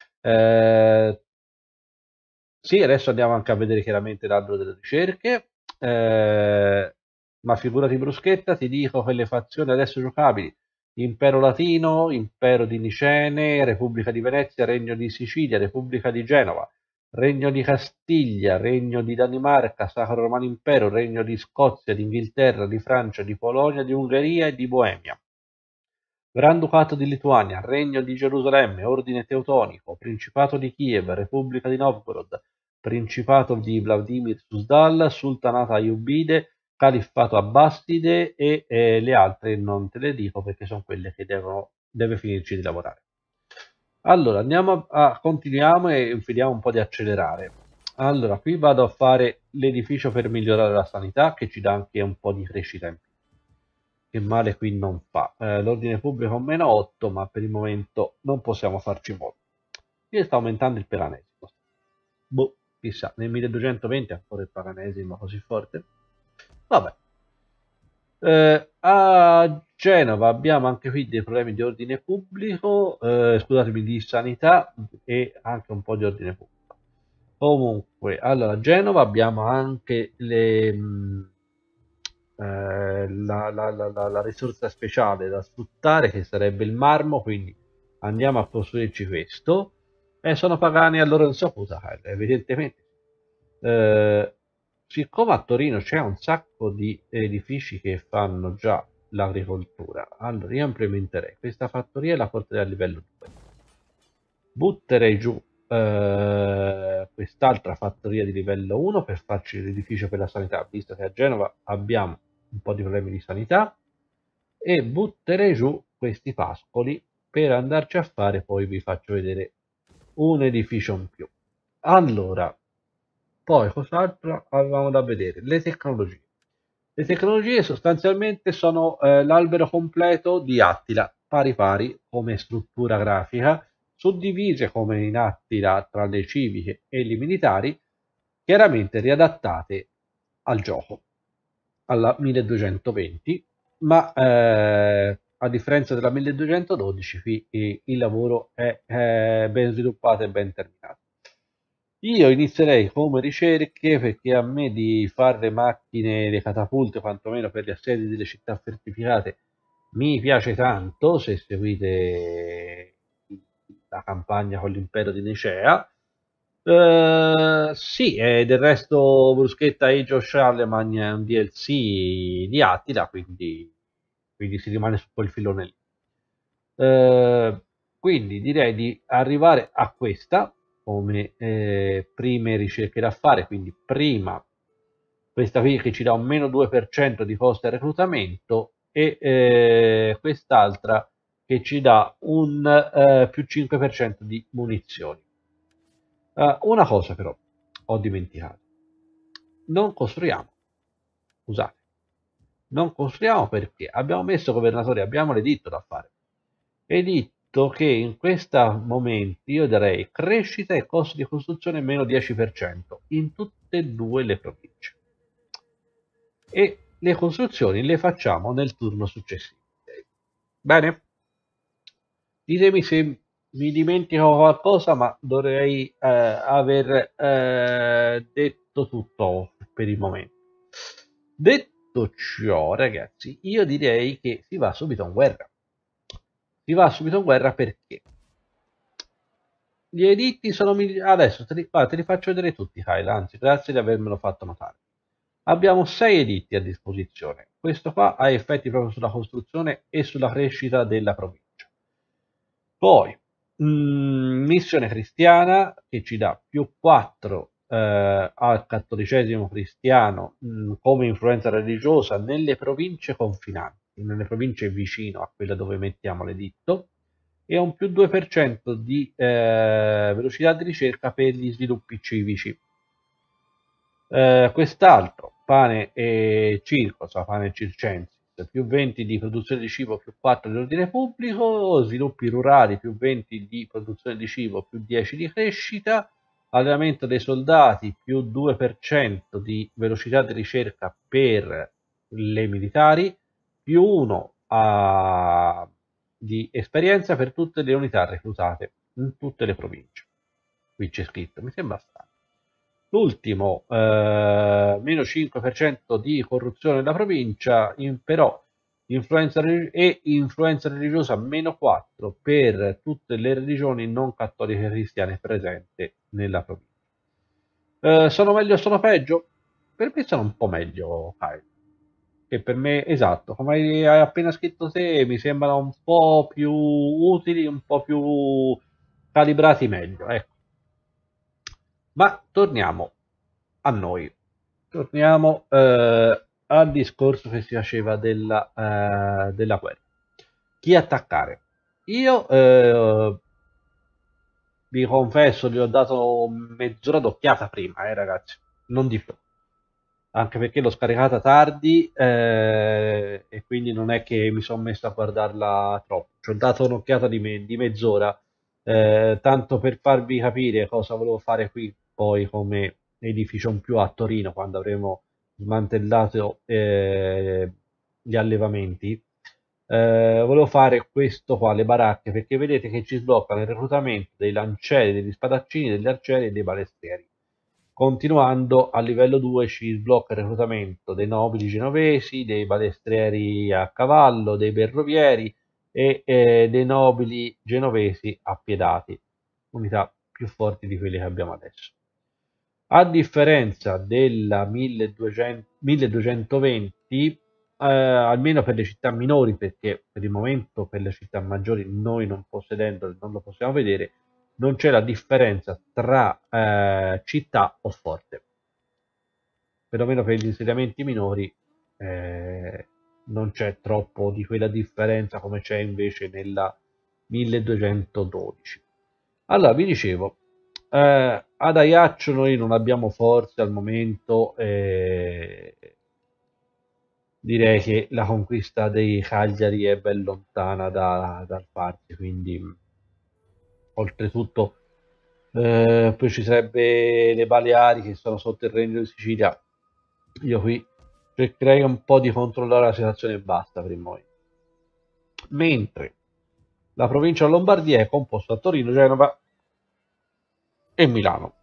Speaker 1: Eh, sì, adesso andiamo anche a vedere chiaramente l'albero delle ricerche. Eh, ma figurati bruschetta, ti dico che le fazioni adesso giocabili: Impero Latino, Impero di Nicene, Repubblica di Venezia, Regno di Sicilia, Repubblica di Genova, Regno di Castiglia, Regno di Danimarca, Sacro Romano Impero, Regno di Scozia, di Inghilterra, di Francia, di Polonia, di Ungheria e di Boemia. Granducato di Lituania, Regno di Gerusalemme, Ordine Teutonico, Principato di Kiev, Repubblica di Novgorod, Principato di Vladimir Suzdal, Sultanato Ayyubide, Califfato Abbaside e eh, le altre non te le dico perché sono quelle che devono, deve finirci di lavorare. Allora, andiamo a, a continuiamo e vediamo un po' di accelerare. Allora, qui vado a fare l'edificio per migliorare la sanità, che ci dà anche un po' di crescita in più. Che male qui non fa. Eh, l'ordine pubblico meno otto, ma per il momento non possiamo farci molto. Qui sta aumentando il paganesimo. Boh, chissà, nel milleduecentoventi ancora il paganesimo così forte. Vabbè. Eh, a Genova abbiamo anche qui dei problemi di ordine pubblico, eh, scusatemi, di sanità e anche un po' di ordine pubblico. Comunque, allora a Genova abbiamo anche le, mh, eh, la, la, la, la, la risorsa speciale da sfruttare, che sarebbe il marmo, quindi andiamo a costruirci questo. E sono pagani a loro insaputa, evidentemente. Eh, siccome a Torino c'è un sacco di edifici che fanno già l'agricoltura, allora io implementerei questa fattoria e la porterei a livello due. Butterei giù eh, quest'altra fattoria di livello uno per farci l'edificio per la sanità, visto che a Genova abbiamo un po' di problemi di sanità, e butterei giù questi pascoli per andarci a fare, poi vi faccio vedere un edificio in più. Allora, poi cos'altro avevamo da vedere? Le tecnologie. Le tecnologie sostanzialmente sono eh, l'albero completo di Attila, pari pari come struttura grafica, suddivise come in Attila tra le civiche e le militari, chiaramente riadattate al gioco, alla milleduecentoventi, ma eh, a differenza della milleduecentododici qui eh, il lavoro è, è ben sviluppato e ben terminato. Io inizierei come ricerche perché a me di fare le macchine, le catapulte, quantomeno per gli assedi delle città fortificate, mi piace tanto. Se seguite la campagna con l'impero di Nicea, eh, sì, e del resto Bruschetta Age of Charlemagne è un D L C di Attila, quindi, quindi si rimane su quel filone lì. Eh, quindi direi di arrivare a questa come eh, prime ricerche da fare, quindi prima questa qui che ci dà un meno due per cento di costo al reclutamento e eh, quest'altra che ci dà un eh, più cinque per cento di munizioni. Uh, una cosa però ho dimenticato: non costruiamo, scusate, non costruiamo perché abbiamo messo governatore, abbiamo l'editto da fare, editto che in questo momento io darei crescita e costo di costruzione meno dieci per cento in tutte e due le province, e le costruzioni le facciamo nel turno successivo. Bene, ditemi se mi dimentico qualcosa, ma dovrei eh, aver eh, detto tutto per il momento. Detto ciò, ragazzi, io direi che si va subito in guerra. Si va subito in guerra perché gli editti sono migliori. Adesso te li, ah, te li faccio vedere tutti, Kyle, anzi, grazie di avermelo fatto notare. Abbiamo sei editti a disposizione. Questo qua ha effetti proprio sulla costruzione e sulla crescita della provincia. Poi, mh, missione cristiana che ci dà più quattro eh, al cattolicesimo cristiano mh, come influenza religiosa nelle province confinanti, nelle province vicino a quella dove mettiamo l'editto, e un più due per cento di eh, velocità di ricerca per gli sviluppi civici. Eh, quest'altro, pane e circos, pane e circensis, più venti di produzione di cibo, più quattro di ordine pubblico, sviluppi rurali, più venti di produzione di cibo, più dieci di crescita, allenamento dei soldati, più due per cento di velocità di ricerca per le militari, più uno a... di esperienza per tutte le unità reclutate in tutte le province. Qui c'è scritto, mi sembra strano. L'ultimo, eh, meno cinque per cento di corruzione nella provincia, in, però influenza e influenza religiosa meno quattro per tutte le religioni non cattoliche cristiane presenti nella provincia. Eh, sono meglio o sono peggio? Per me sono un po' meglio, Kyle. Che per me, esatto, come hai appena scritto te, mi sembrano un po' più utili, un po' più calibrati meglio, ecco. Ma torniamo a noi, torniamo eh, al discorso che si faceva della, eh, della guerra. Chi attaccare? Io eh, vi confesso, gli ho dato mezz'ora d'occhiata prima, eh, ragazzi, non di più. Anche perché l'ho scaricata tardi eh, e quindi non è che mi sono messo a guardarla troppo. Ci ho dato un'occhiata di, me, di mezz'ora, eh, tanto per farvi capire cosa volevo fare qui poi come edificio più a Torino quando avremo smantellato eh, gli allevamenti. Eh, volevo fare questo qua, le baracche, perché vedete che ci sbloccano il reclutamento dei lancieri, degli spadaccini, degli arcieri e dei balestrieri. Continuando a livello due ci sblocca il reclutamento dei nobili genovesi, dei balestrieri a cavallo, dei berrovieri e eh, dei nobili genovesi appiedati, unità più forti di quelle che abbiamo adesso. A differenza della milleduecento, milleduecentoventi, eh, almeno per le città minori, perché per il momento per le città maggiori noi non possedendole non lo possiamo vedere, non c'è la differenza tra eh, città o forte. Perlomeno per gli insediamenti minori eh, non c'è troppo di quella differenza come c'è invece nella milleduecentododici. Allora, vi dicevo, eh, ad Ajaccio noi non abbiamo forze al momento, eh, direi che la conquista dei Cagliari è ben lontana da, dal farsi, quindi oltretutto eh, poi ci sarebbe le Baleari che sono sotto il Regno di Sicilia. Io qui cercherei un po' di controllare la situazione e basta per il momento. Mentre la provincia di Lombardia è composta da Torino, Genova e Milano,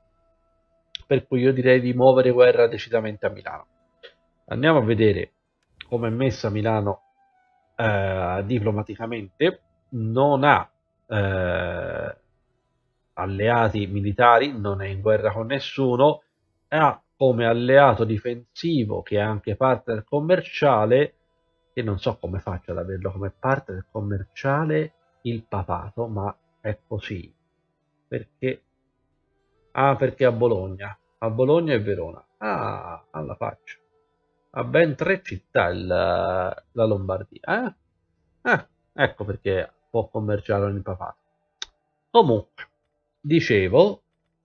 Speaker 1: per cui io direi di muovere guerra decisamente a Milano. Andiamo a vedere come è messa Milano eh, diplomaticamente. Non ha eh, alleati militari, non è in guerra con nessuno, ha come alleato difensivo, che è anche partner commerciale, che non so come faccia ad averlo come partner commerciale, il papato, ma è così. Perché? Ah, perché a Bologna. A Bologna e Verona. Ah, alla faccia. Ha ben tre città il, la Lombardia. Eh? Eh, ecco perché può commerciare con il papato. Comunque, dicevo,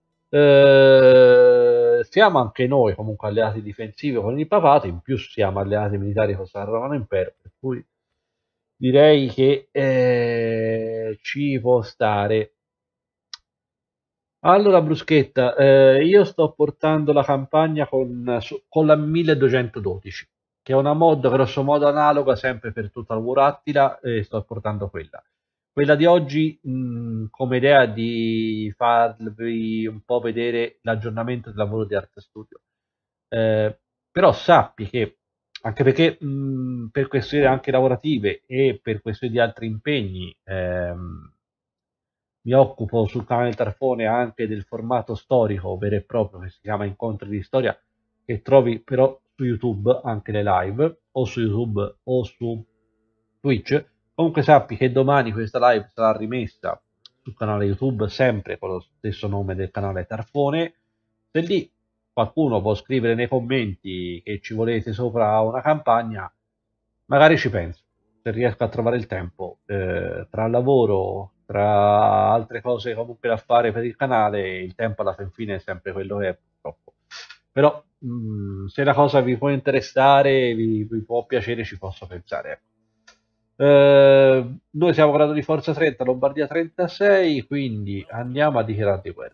Speaker 1: eh, siamo anche noi comunque alleati difensivi con il papato, in più siamo alleati militari con il Romano Impero, per cui direi che eh, ci può stare. Allora, Bruschetta, eh, io sto portando la campagna con, su- con la milleduecentododici, che è una mod grosso modo analoga sempre per Total War Attila, e sto portando quella. Quella di oggi, mh, come idea di farvi un po' vedere l'aggiornamento del lavoro di Art Studio. Eh, però sappi che, anche perché mh, per questioni anche lavorative e per questioni di altri impegni, ehm, mi occupo sul canale Tarfone anche del formato storico vero e proprio che si chiama Incontri di Storia, che trovi però su YouTube anche le live, o su YouTube o su Twitch. Comunque sappi che domani questa live sarà rimessa sul canale YouTube, sempre con lo stesso nome del canale Tarfone. Se lì qualcuno può scrivere nei commenti che ci volete sopra una campagna, magari ci penso, se riesco a trovare il tempo, eh, tra lavoro, tra altre cose comunque da fare per il canale, il tempo alla fin fine è sempre quello che è, purtroppo. Però mh, se la cosa vi può interessare, vi, vi può piacere, ci posso pensare, ecco. Eh, noi siamo grado di forza trenta, Lombardia trentasei, quindi andiamo a dichiarare guerra.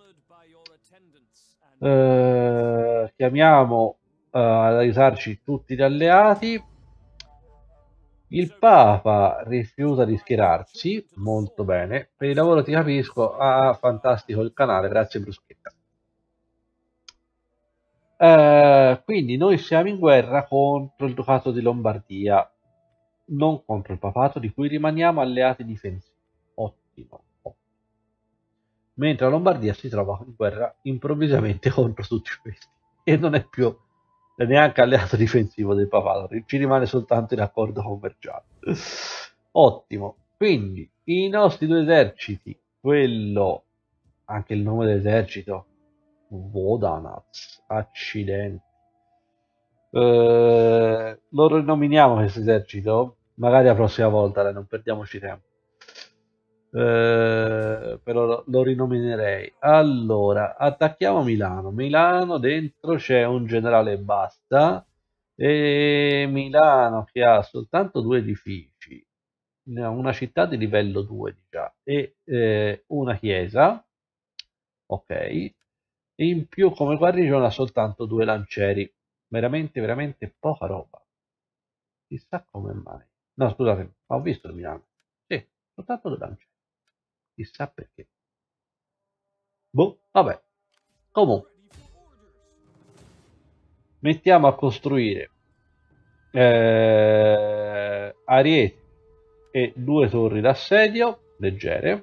Speaker 1: Eh, chiamiamo eh, ad aiutarci tutti gli alleati. Il Papa rifiuta di schierarsi, molto bene. Per il lavoro ti capisco, ah, fantastico il canale, grazie Bruschetta. Eh, quindi noi siamo in guerra contro il Ducato di Lombardia, non contro il papato, di cui rimaniamo alleati difensivi. Ottimo, ottimo. Mentre la Lombardia si trova in guerra improvvisamente contro tutti questi e non è più neanche alleato difensivo del papato, ci rimane soltanto in accordo commerciale. Ottimo. Quindi i nostri due eserciti, quello, anche il nome dell'esercito, Vodanaz, accidenti. Eh, lo rinominiamo questo esercito, magari la prossima volta, dai, non perdiamoci tempo. Eh, però lo, lo rinominerei. Allora, attacchiamo Milano. Milano, dentro c'è un generale e basta. E Milano che ha soltanto due edifici, ne ha una città di livello due già e eh, una chiesa, ok, e in più come guarnigione ha soltanto due lancieri. Veramente, veramente poca roba. Chissà come mai. No, scusate, ho visto il Milano. Sì, soltanto due lancieri. Chissà perché. Boh, vabbè. Comunque, mettiamo a costruire eh, arieti e due torri d'assedio leggere.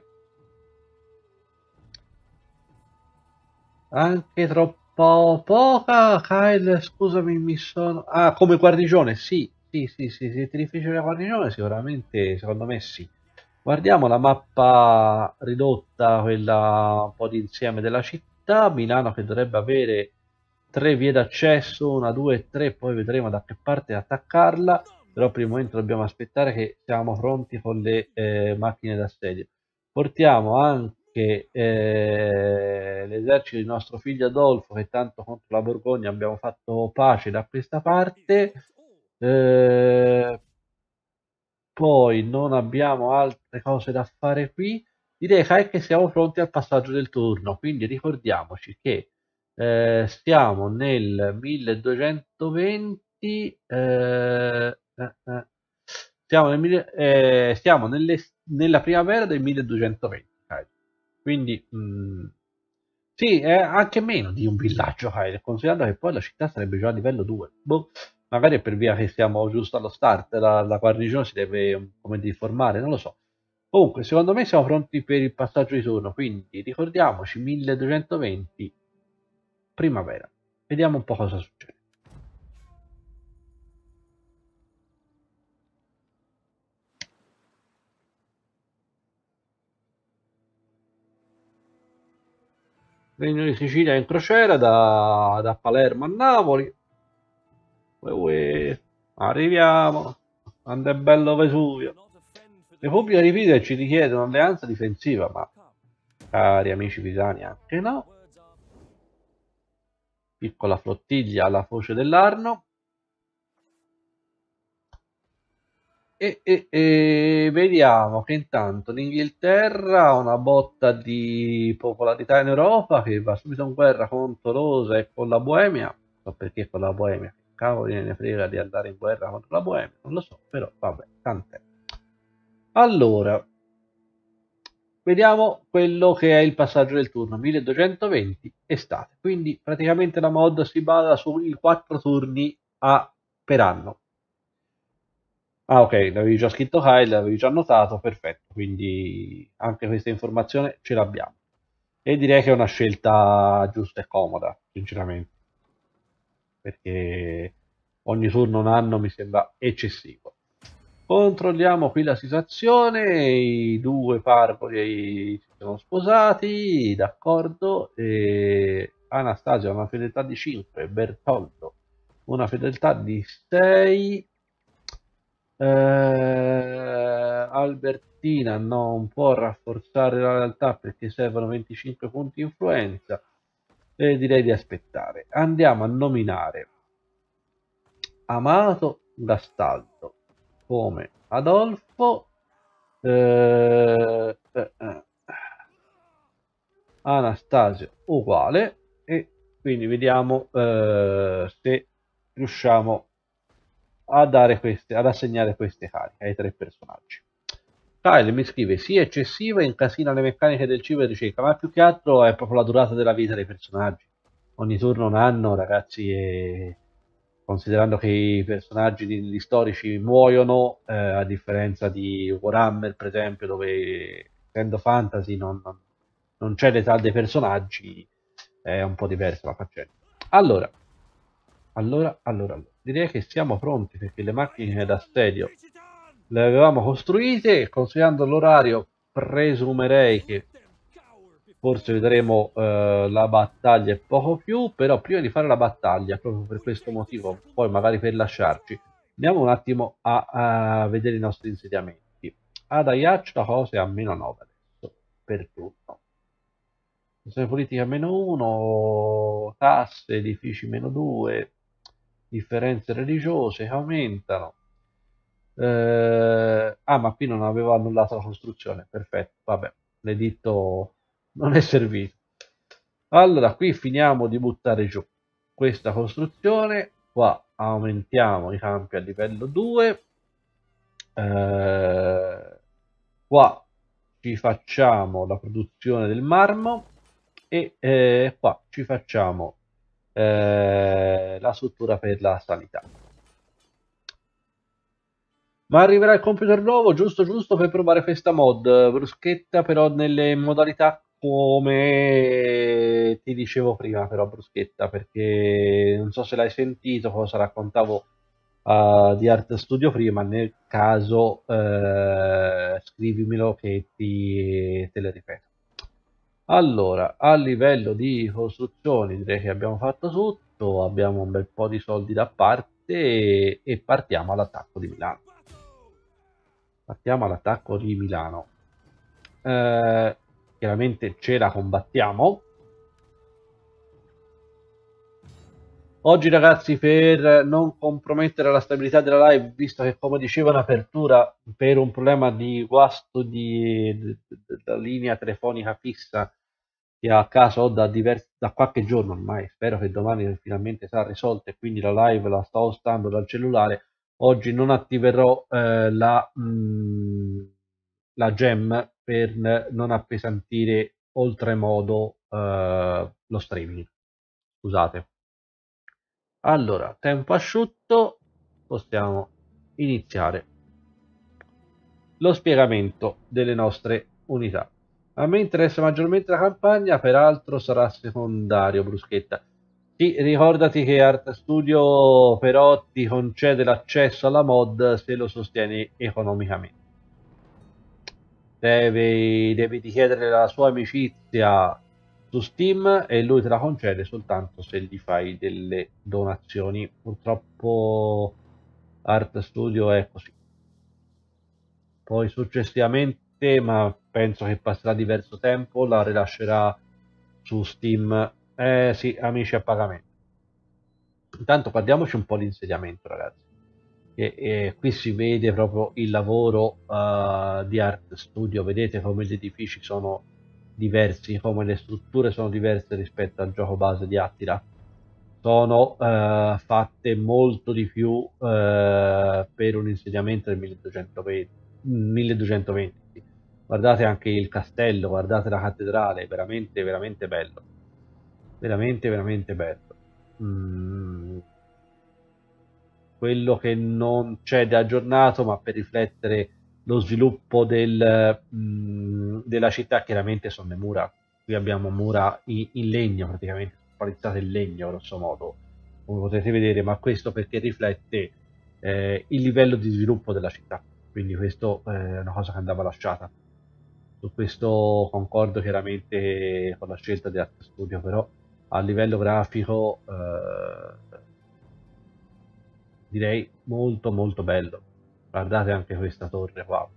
Speaker 1: Anche troppo poca, Kyle, scusami, mi sono... Ah, come guarnigione, sì, sì, sì, sì, se ti riferisci alla guarnigione sicuramente, secondo me sì. Guardiamo la mappa ridotta, quella un po' di insieme della città. Milano che dovrebbe avere tre vie d'accesso, una, due, tre, poi vedremo da che parte attaccarla. Però per il momento dobbiamo aspettare che siamo pronti con le eh, macchine d'assedio. Portiamo anche eh, l'esercito di nostro figlio Adolfo, che tanto contro la Borgogna abbiamo fatto pace da questa parte. Eh, poi non abbiamo altre cose da fare qui. Direi che siamo pronti al passaggio del turno, quindi ricordiamoci che eh, stiamo nel milleduecentoventi, eh, eh, eh, stiamo, nel, mille- eh, stiamo nelle- nella primavera del milleduecentoventi, Kyle. Quindi mh, sì, è anche meno di un villaggio, Kyle, considerando che poi la città sarebbe già a livello due. Boh, magari è per via che siamo giusto allo start, la, la guarnigione si deve, come dire, formare, non lo so. Comunque, secondo me siamo pronti per il passaggio di turno, quindi ricordiamoci milleduecentoventi primavera. Vediamo un po' cosa succede. Regno di Sicilia in crociera da, da Palermo a Napoli. Ue, ue. Arriviamo. Quando è bello Vesuvio. Repubblica di Pisa ci richiede un'alleanza difensiva, ma cari amici pisani anche no. Piccola flottiglia alla foce dell'Arno. E, e, e vediamo che intanto l'Inghilterra ha una botta di popolarità in Europa, che va subito in guerra con Tolosa e con la Boemia. Non so perché con la Boemia, che cavoli ne frega di andare in guerra contro la Boemia, non lo so, però vabbè, tant'è. Allora, vediamo quello che è il passaggio del turno, milleduecentoventi estate, quindi praticamente la mod si basa sui quattro turni a, per anno. Ah, ok, l'avevi già scritto Kyle, l'avevi già notato, perfetto, quindi anche questa informazione ce l'abbiamo. E direi che è una scelta giusta e comoda, sinceramente. perché ogni turno un anno mi sembra eccessivo. Controlliamo qui la situazione, i due pargoli si sono sposati, d'accordo, e Anastasia ha una fedeltà di cinque, Bertoldo una fedeltà di sei, eh, Albertina non può rafforzare la realtà perché servono venticinque punti influenza, e direi di aspettare. Andiamo a nominare Amato Gastaldo come Adolfo, eh, eh, eh, Anastasia uguale, e quindi vediamo eh, se riusciamo a dare queste, ad assegnare queste cariche ai tre personaggi. Kyle mi scrive: sì, eccessiva, incasina le meccaniche del cibo e ricerca, ma più che altro è proprio la durata della vita dei personaggi. Ogni turno un anno, ragazzi, e considerando che i personaggi di, di storici muoiono, eh, a differenza di Warhammer, per esempio, dove essendo fantasy non, non, non c'è l'età dei personaggi, è un po' diversa la faccenda. Allora, allora, allora, allora, direi che siamo pronti perché le macchine d'assedio le avevamo costruite, e considerando l'orario presumerei che forse vedremo eh, la battaglia e poco più, però prima di fare la battaglia, proprio per questo motivo, poi magari per lasciarci, andiamo un attimo a, a vedere i nostri insediamenti. Ad Aiac la cosa è a meno nove adesso, per tutto. Funzione politica meno uno, tasse, edifici meno due, differenze religiose che aumentano. Eh, ah, ma qui non avevo annullato la costruzione, perfetto, vabbè, l'editto non è servito. Allora, qui finiamo di buttare giù questa costruzione, qua aumentiamo i campi a livello due, eh, qua ci facciamo la produzione del marmo, e eh, qua ci facciamo eh, la struttura per la sanità. Ma arriverà il computer nuovo, giusto giusto, per provare questa mod, bruschetta, però nelle modalità come ti dicevo prima, però bruschetta, perché non so se l'hai sentito cosa raccontavo uh, di Art Studio prima, nel caso uh, scrivimelo che ti, te le ripeto. Allora, a livello di costruzioni direi che abbiamo fatto tutto, abbiamo un bel po' di soldi da parte, e, e partiamo all'attacco di Milano. Partiamo all'attacco di Milano. Eh, chiaramente ce la combattiamo. Oggi, ragazzi, per non compromettere la stabilità della live, visto che, come dicevo in apertura, per un problema di guasto di, della linea telefonica fissa che a caso ho da, diversi, da qualche giorno ormai, spero che domani finalmente sarà risolta, e quindi la live la sto ostando dal cellulare. Oggi non attiverò eh, la, mh, la gem per non appesantire oltremodo eh, lo streaming. Scusate. Allora, tempo asciutto, possiamo iniziare lo spiegamento delle nostre unità. A me interessa maggiormente la campagna, peraltro sarà secondario, bruschetta. Sì, ricordati che Art Studio però ti concede l'accesso alla mod se lo sostieni economicamente. Devi, devi richiedere la sua amicizia su Steam e lui te la concede soltanto se gli fai delle donazioni. Purtroppo Art Studio è così. Poi successivamente, ma penso che passerà diverso tempo, la rilascerà su Steam. Eh sì, amici a pagamento. Intanto guardiamoci un po' l'insediamento, ragazzi. E, e qui si vede proprio il lavoro uh, di Art Studio. Vedete come gli edifici sono diversi, come le strutture sono diverse rispetto al gioco base di Attila. Sono uh, fatte molto di più uh, per un insediamento del milleduecentoventi. Guardate anche il castello, guardate la cattedrale, veramente veramente bello, veramente veramente bello. Mm. Quello che non c'è di aggiornato, ma per riflettere lo sviluppo del, mh, della città, chiaramente sono le mura. Qui abbiamo mura in, in legno, praticamente spalizzate in legno, grosso modo. come potete vedere, ma questo perché riflette eh, il livello di sviluppo della città, quindi questo eh, è una cosa che andava lasciata. Su questo concordo chiaramente con la scelta di Art Studio, però a livello grafico eh, direi molto molto bello. Guardate anche questa torre qua,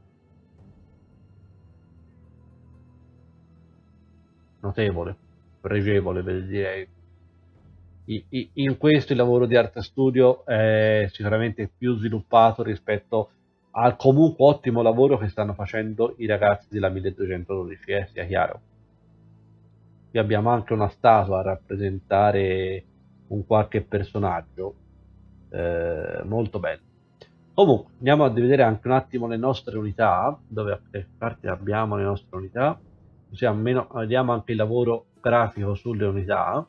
Speaker 1: notevole, pregevole, direi. I- i- In questo il lavoro di Art Studio è sicuramente più sviluppato rispetto al comunque ottimo lavoro che stanno facendo i ragazzi della milleduecentododici, eh, sia chiaro. Qui abbiamo anche una statua a rappresentare un qualche personaggio, eh, molto bello. Comunque, andiamo a vedere anche un attimo le nostre unità, dove a che parte abbiamo le nostre unità, così almeno vediamo anche il lavoro grafico sulle unità.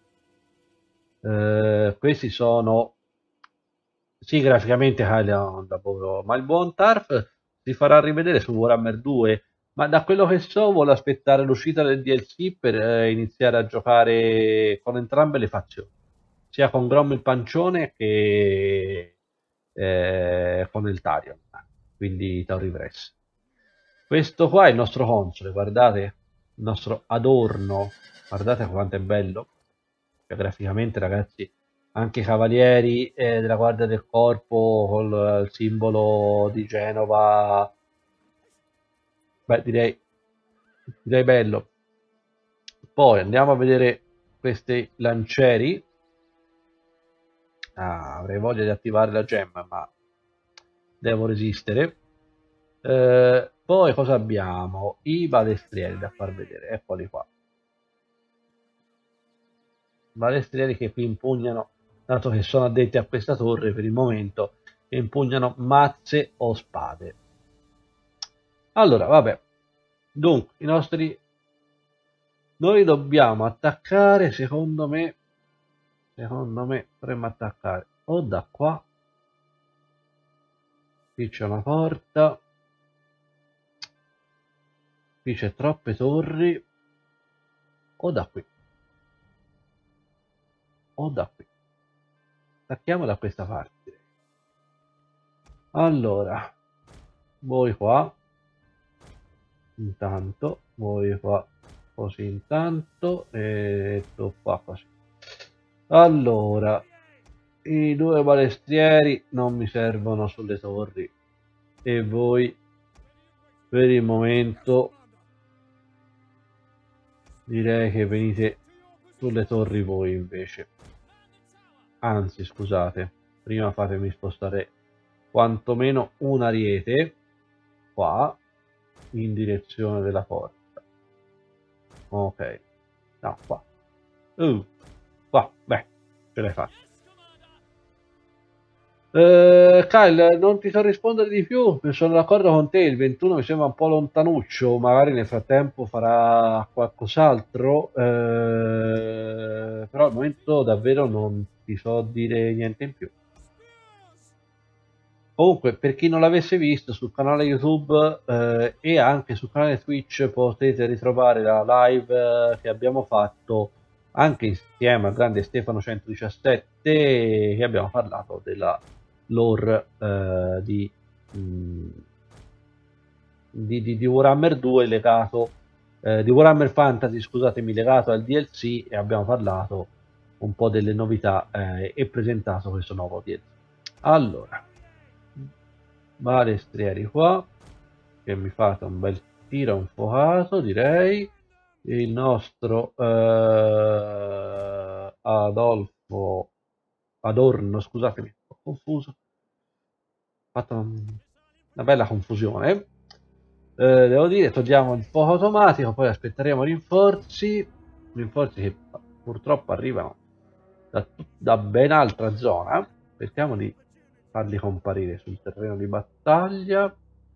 Speaker 1: Eh, questi sono, sì, graficamente Kyle ha un lavoro, ma il buon Tarf si farà rivedere su Warhammer due, ma da quello che so vuole aspettare l'uscita del D L C per eh, iniziare a giocare con entrambe le fazioni, sia con Grom il Pancione che eh, con il Tarion, quindi Tauri Vress. Questo qua è il nostro console, guardate, il nostro adorno, guardate quanto è bello, cioè, graficamente ragazzi, anche i cavalieri eh, della Guardia del Corpo col eh, simbolo di Genova, beh direi, direi bello. Poi andiamo a vedere questi lancieri. Ah, avrei voglia di attivare la gemma, ma devo resistere. Eh, poi cosa abbiamo? I balestrieri da far vedere, eccoli qua. Balestrieri che qui impugnano, dato che sono addetti a questa torre per il momento, che impugnano mazze o spade. Allora, vabbè, dunque, i nostri... Noi dobbiamo attaccare, secondo me, secondo me, dovremmo attaccare o da qua, qui c'è una porta, qui c'è troppe torri, o da qui, o da qui. Attacchiamo da questa parte. Allora, voi qua, intanto, voi qua, così intanto, e tu qua così. Allora, i due balestrieri non mi servono sulle torri e voi per il momento direi che venite sulle torri voi invece. Anzi, scusate, prima fatemi spostare quantomeno un ariete qua in direzione della porta. Ok, no, qua. Uh, qua, beh, ce l'hai fatta. Eh, Kyle, non ti so rispondere di più, sono d'accordo con te, il ventuno mi sembra un po' lontanuccio, magari nel frattempo farà qualcos'altro, eh, però al momento davvero non ti so dire niente in più. Comunque, per chi non l'avesse visto, sul canale YouTube eh, e anche sul canale Twitch potete ritrovare la live eh, che abbiamo fatto anche insieme al grande Stefano centodiciassette, che abbiamo parlato della lore eh, di, mh, di, di, di Warhammer due legato, eh, di Warhammer Fantasy, scusatemi, legato al D L C, e abbiamo parlato un po' delle novità eh, e presentato questo nuovo D L C. Allora, balestrieri qua, che mi fate un bel tiro infuocato, direi. Il nostro eh, Adolfo Adorno, scusatemi, ho confuso, ho fatto un, una bella confusione. Eh, devo dire, togliamo il fuoco automatico, poi aspetteremo rinforzi, rinforzi che purtroppo arrivano da, da ben altra zona. Cerchiamo di farli comparire sul terreno di battaglia.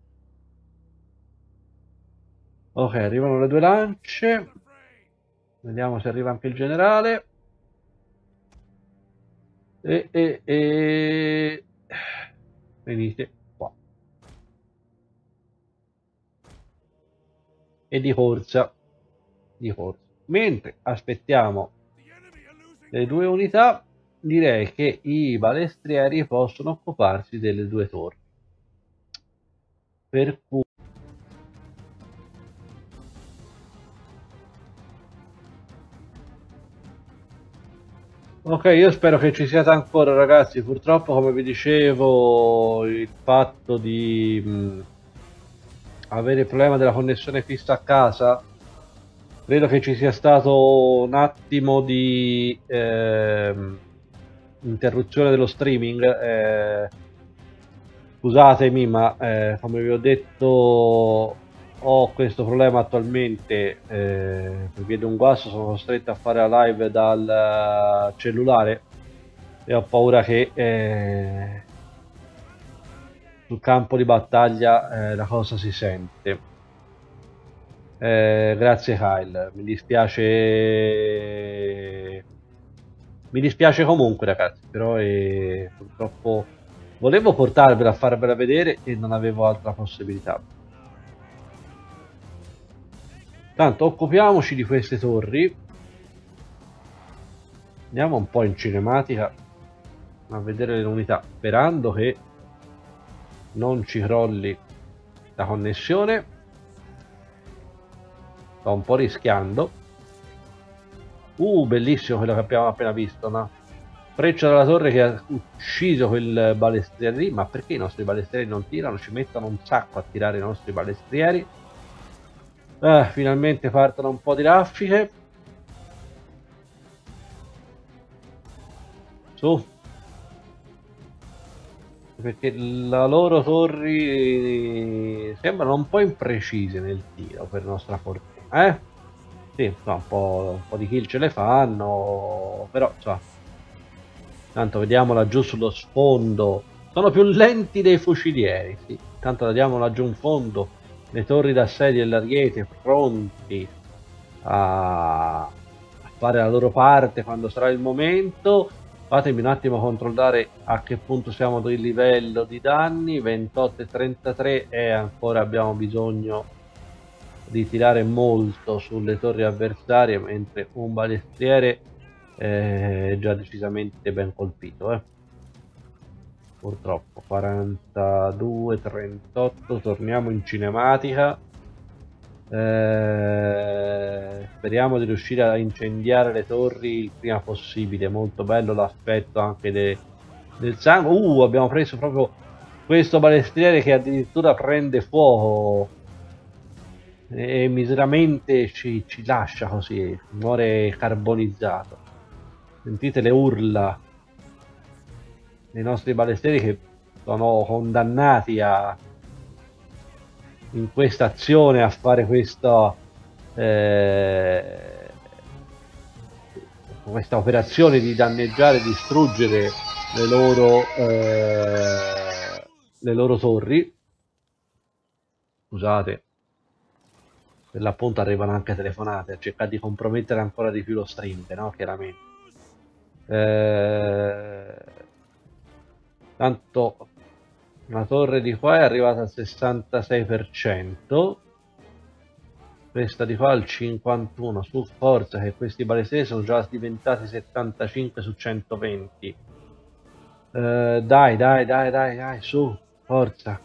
Speaker 1: Ok, arrivano le due lance. Vediamo se arriva anche il generale. E, e, e... venite qua. E di corsa. Di corsa. Mentre aspettiamo le due unità, direi che i balestrieri possono occuparsi delle due torri. Per cui ok, io spero che ci siate ancora, ragazzi. Purtroppo, come vi dicevo, il fatto di mh, avere il problema della connessione fissa a casa, credo che ci sia stato un attimo di ehm, interruzione dello streaming. Eh, scusatemi, ma eh, come vi ho detto, ho questo problema attualmente, eh, per via di un guasto sono costretto a fare la live dal cellulare e ho paura che eh, sul campo di battaglia eh, la cosa si sente. Eh, grazie Kyle, mi dispiace, mi dispiace comunque ragazzi, però eh, purtroppo volevo portarvela a farvela vedere e non avevo altra possibilità. Tanto occupiamoci di queste torri. Andiamo un po' in cinematica a vedere le unità, sperando che non ci crolli la connessione. Sto un po' rischiando. Uh, bellissimo quello che abbiamo appena visto, no? Freccia dalla torre che ha ucciso quel balestriere lì. Ma perché i nostri balestrieri non tirano? Ci mettono un sacco a tirare i nostri balestrieri. Eh, finalmente partono un po' di raffiche. Su. Perché la loro torri sembrano un po' imprecise nel tiro, per nostra fortuna, eh? Sì, insomma, un po', un po' di kill ce le fanno, però insomma, tanto vediamo laggiù sullo sfondo, sono più lenti dei fucilieri, sì, tanto vediamo laggiù in fondo le torri d'assedio e l'ariete pronti a... a fare la loro parte quando sarà il momento. Fatemi un attimo controllare a che punto siamo di livello di danni, ventotto e trentatré, e ancora abbiamo bisogno di tirare molto sulle torri avversarie, mentre un balestriere è già decisamente ben colpito, eh. Purtroppo quarantadue trentotto, torniamo in cinematica. Eh, speriamo di riuscire a incendiare le torri il prima possibile. Molto bello l'aspetto anche de, del sangue. Uh, abbiamo preso proprio questo balestriere che addirittura prende fuoco e, e miseramente ci, ci lascia così, muore carbonizzato. Sentite le urla dei nostri balestrieri che sono condannati a in questa azione a fare questa eh, questa operazione di danneggiare e distruggere le loro eh, le loro torri. Scusate, per l'appunto arrivano anche telefonate a cercare di compromettere ancora di più lo streaming, no? Chiaramente eh, tanto la torre di qua è arrivata al sessantasei per cento, questa di qua al cinquantuno. Su, forza, che questi balestrieri sono già diventati settantacinque su centoventi. Eh, dai, dai, dai, dai, dai, su, forza.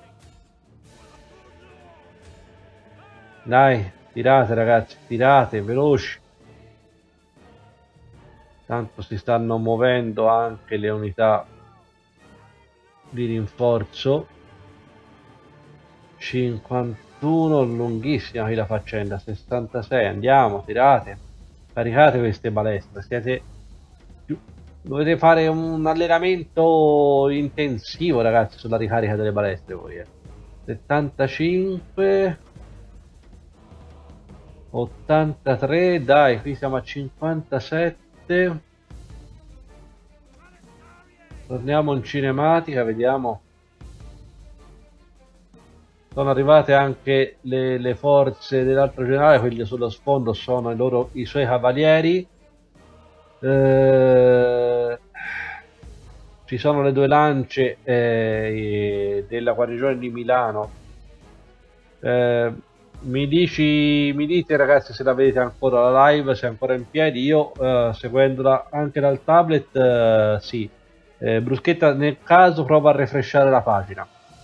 Speaker 1: Dai, tirate ragazzi, tirate, veloci. Tanto si stanno muovendo anche le unità di rinforzo. cinquantuno, lunghissima qui la faccenda. Sessantasei, andiamo, tirate, caricate queste balestre, siete più... dovete fare un allenamento intensivo ragazzi sulla ricarica delle balestre voi, eh. settantacinque, ottantatré, dai, qui siamo a cinquantasette. Torniamo in cinematica, vediamo. Sono arrivate anche le, le forze dell'altro generale, quelli sullo sfondo sono i, loro, i suoi cavalieri. Eh, ci sono le due lance eh, della guarnigione di Milano. Eh, mi dici, mi dite ragazzi se la vedete ancora la live, se è ancora in piedi. Io eh, seguendola anche dal tablet, eh, sì. Eh, Bruschetta nel caso prova a refreshare la pagina.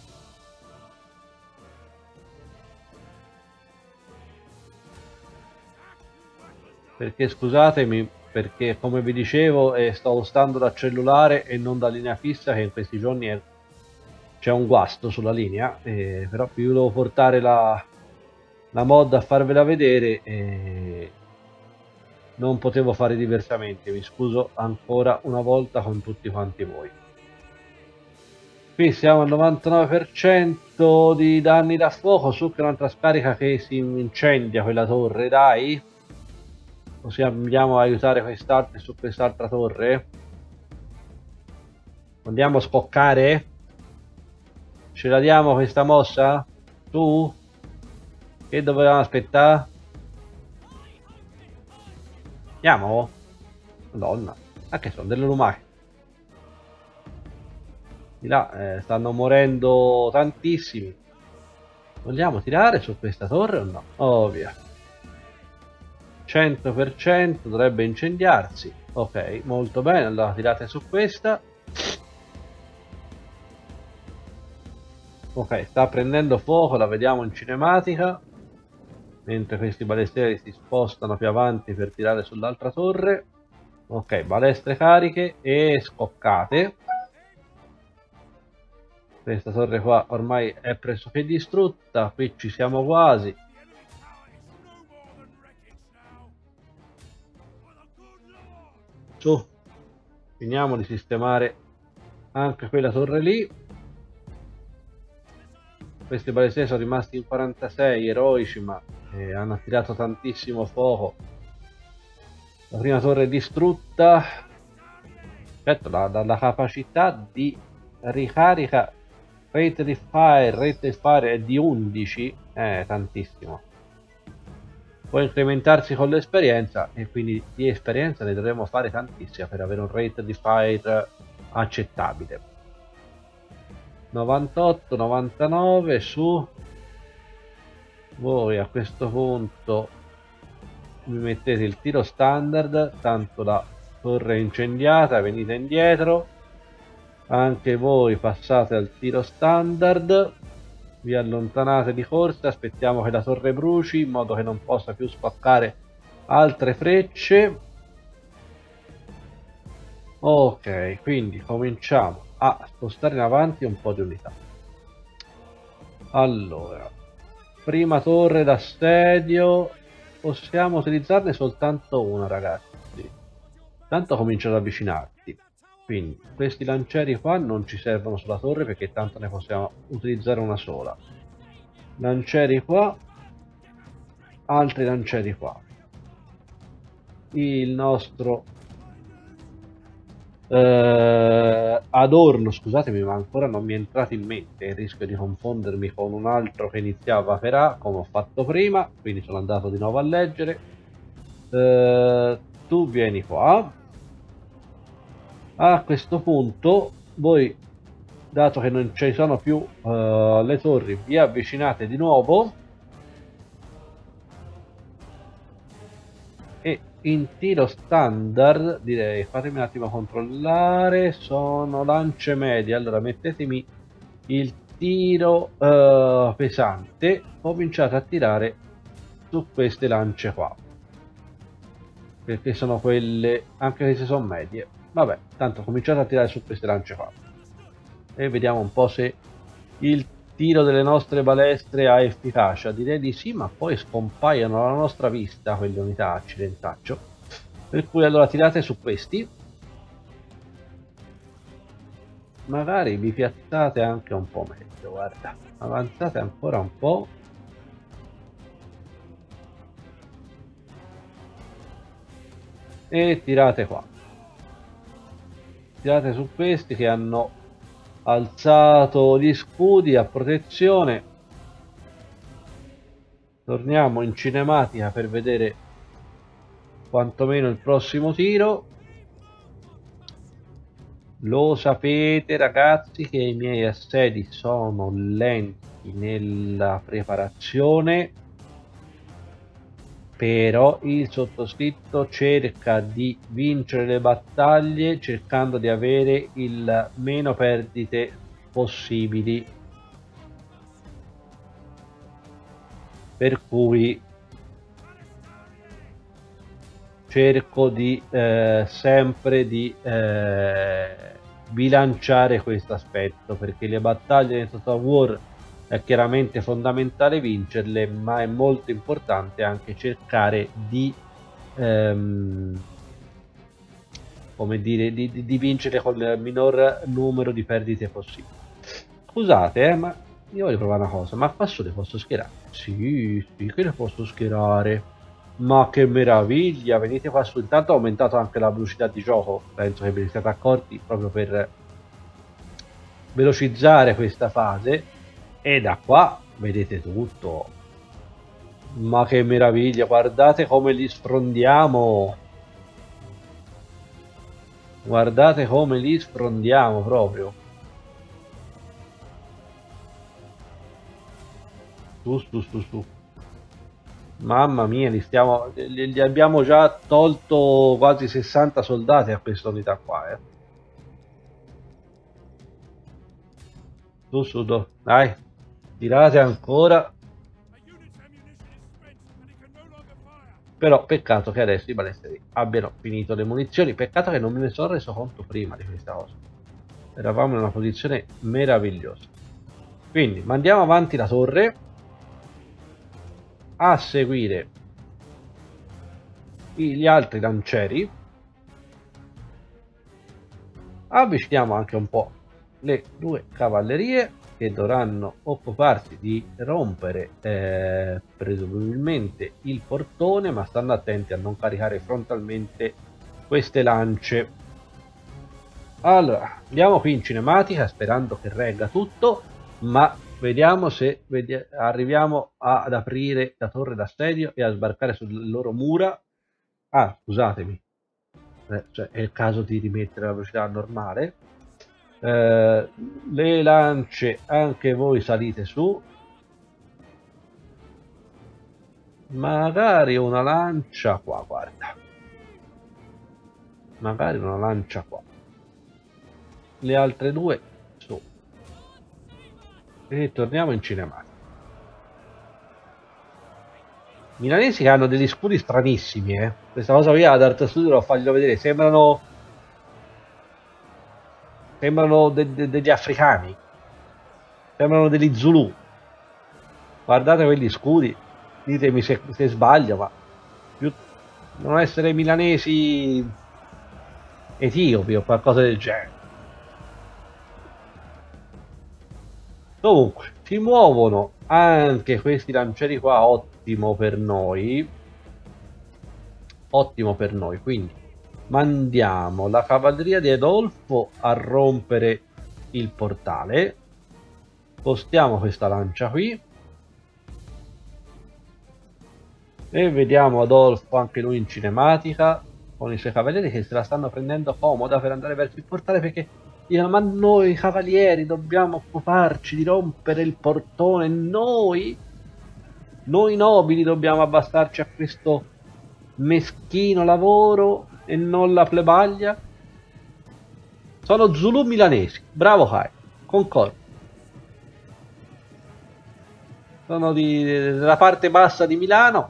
Speaker 1: Perché scusatemi, perché come vi dicevo eh, sto usando da cellulare e non da linea fissa, che in questi giorni è... c'è un guasto sulla linea, eh, però vi volevo portare la, la mod a farvela vedere e non potevo fare diversamente. Mi scuso ancora una volta con tutti quanti voi. Qui siamo al novantanove per cento di danni da fuoco. Su che un'altra scarica che si incendia quella torre, dai. Possiamo aiutare quest'altra su quest'altra torre? Andiamo a scoccare? Ce la diamo questa mossa? Tu? Che dovevamo aspettare? Andiamo? Madonna. Ah, che sono delle lumache. Di là eh, stanno morendo tantissimi. Vogliamo tirare su questa torre o no? Oh via. cento per cento dovrebbe incendiarsi. Ok, molto bene. Allora tirate su questa. Ok, sta prendendo fuoco, la vediamo in cinematica. Mentre questi balestieri si spostano più avanti per tirare sull'altra torre. Ok, balestre cariche e scoccate. Questa torre qua ormai è pressoché distrutta. Qui ci siamo quasi. Su, finiamo di sistemare anche quella torre lì. Questi balestieri sono rimasti in quarantasei, eroici, ma eh, hanno attirato tantissimo fuoco. La prima torre è distrutta. Certo, la, la, la capacità di ricarica rate di fire, rate di fire è di undici, è tantissimo. Può incrementarsi con l'esperienza e quindi di esperienza ne dovremo fare tantissima per avere un rate di fire accettabile. novantotto, novantanove su. Voi a questo punto mi mettete il tiro standard, tanto la torre è incendiata, venite indietro. Anche voi passate al tiro standard, vi allontanate di corsa, aspettiamo che la torre bruci in modo che non possa più spaccare altre frecce. Ok, quindi cominciamo a spostare in avanti un po' di unità. Allora, prima torre d'assedio, possiamo utilizzarne soltanto una ragazzi, tanto cominciano ad avvicinarti. Quindi questi lancieri qua non ci servono sulla torre perché tanto ne possiamo utilizzare una sola. Lancieri qua, altri lancieri qua. Il nostro eh, adorno, scusatemi ma ancora non mi è entrato in mente, rischio di confondermi con un altro che iniziava per A come ho fatto prima, quindi sono andato di nuovo a leggere. Eh, tu vieni qua. A questo punto voi, dato che non ci sono più uh, le torri, vi avvicinate di nuovo e in tiro standard direi, fatemi un attimo controllare, sono lance medie, allora mettetemi il tiro uh, pesante, cominciate a tirare su queste lance qua perché sono quelle, anche se sono medie. Vabbè, tanto cominciate a tirare su queste lance qua e vediamo un po' se il tiro delle nostre balestre ha efficacia. Direi di sì, ma poi scompaiono alla nostra vista quelle unità, accidentaccio. Per cui allora tirate su questi. Magari vi piazzate anche un po' meglio, guarda. Avanzate ancora un po'. E tirate qua. Tirate su questi che hanno alzato gli scudi a protezione. Torniamo in cinematica per vedere quantomeno il prossimo tiro. Lo sapete ragazzi che i miei assedi sono lenti nella preparazione, Però il sottoscritto cerca di vincere le battaglie cercando di avere il meno perdite possibili, per cui cerco di eh, sempre di eh, bilanciare questo aspetto, perché le battaglie nel Total War è chiaramente fondamentale vincerle, ma è molto importante anche cercare di ehm, come dire di, di, di vincere con il minor numero di perdite possibile. Scusate, eh, ma io voglio provare una cosa, ma qua su le posso schierare? Sì, sì che le posso schierare. Ma che meraviglia, venite qua su. Intanto ho aumentato anche la velocità di gioco, penso che ve ne siate accorti, proprio per velocizzare questa fase. E da qua vedete tutto. Ma che meraviglia, guardate come li sfrondiamo. Guardate come li sfrondiamo proprio. Su, su, su, su. Mamma mia, li stiamo, li, li abbiamo già tolto quasi sessanta soldati a questa unità qua, eh. Su, su, do. Dai, tirate ancora. Però peccato che adesso i balestri abbiano finito le munizioni. Peccato che non me ne sono reso conto prima di questa cosa. Eravamo in una posizione meravigliosa. Quindi mandiamo avanti la torre. A seguire gli altri lancieri. Avviciniamo anche un po' le due cavallerie che dovranno occuparsi di rompere eh, presumibilmente il portone, ma stando attenti a non caricare frontalmente queste lance. Allora, andiamo qui in cinematica sperando che regga tutto, ma vediamo se vedi arriviamo ad aprire la torre d'assedio e a sbarcare sulle loro mura. Ah, scusatemi, eh, cioè è il caso di rimettere la velocità normale. Eh, le lance, anche voi salite su. Magari una lancia qua, guarda. Magari una lancia qua. Le altre due su. E torniamo in cinematica. Milanesi che hanno degli scudi stranissimi, eh. Questa cosa qui ad Art Studio lo faglielo vedere. Sembrano Sembrano de de degli africani. Sembrano degli Zulu. Guardate quegli scudi. Ditemi se, se sbaglio, ma più devono essere milanesi etiopi o qualcosa del genere. Comunque, si muovono anche questi lancieri qua, ottimo per noi. Ottimo per noi, quindi mandiamo la cavalleria di Adolfo a rompere il portale. Spostiamo questa lancia qui. E vediamo Adolfo anche lui in cinematica con i suoi cavalieri che se la stanno prendendo comoda per andare verso il portale, perché dicono: ma noi cavalieri dobbiamo occuparci di rompere il portone, noi noi nobili dobbiamo abbastarci a questo meschino lavoro e non la plebaglia. Sono Zulu milanesi, bravo Kai, concordo. Sono di, della parte bassa di Milano,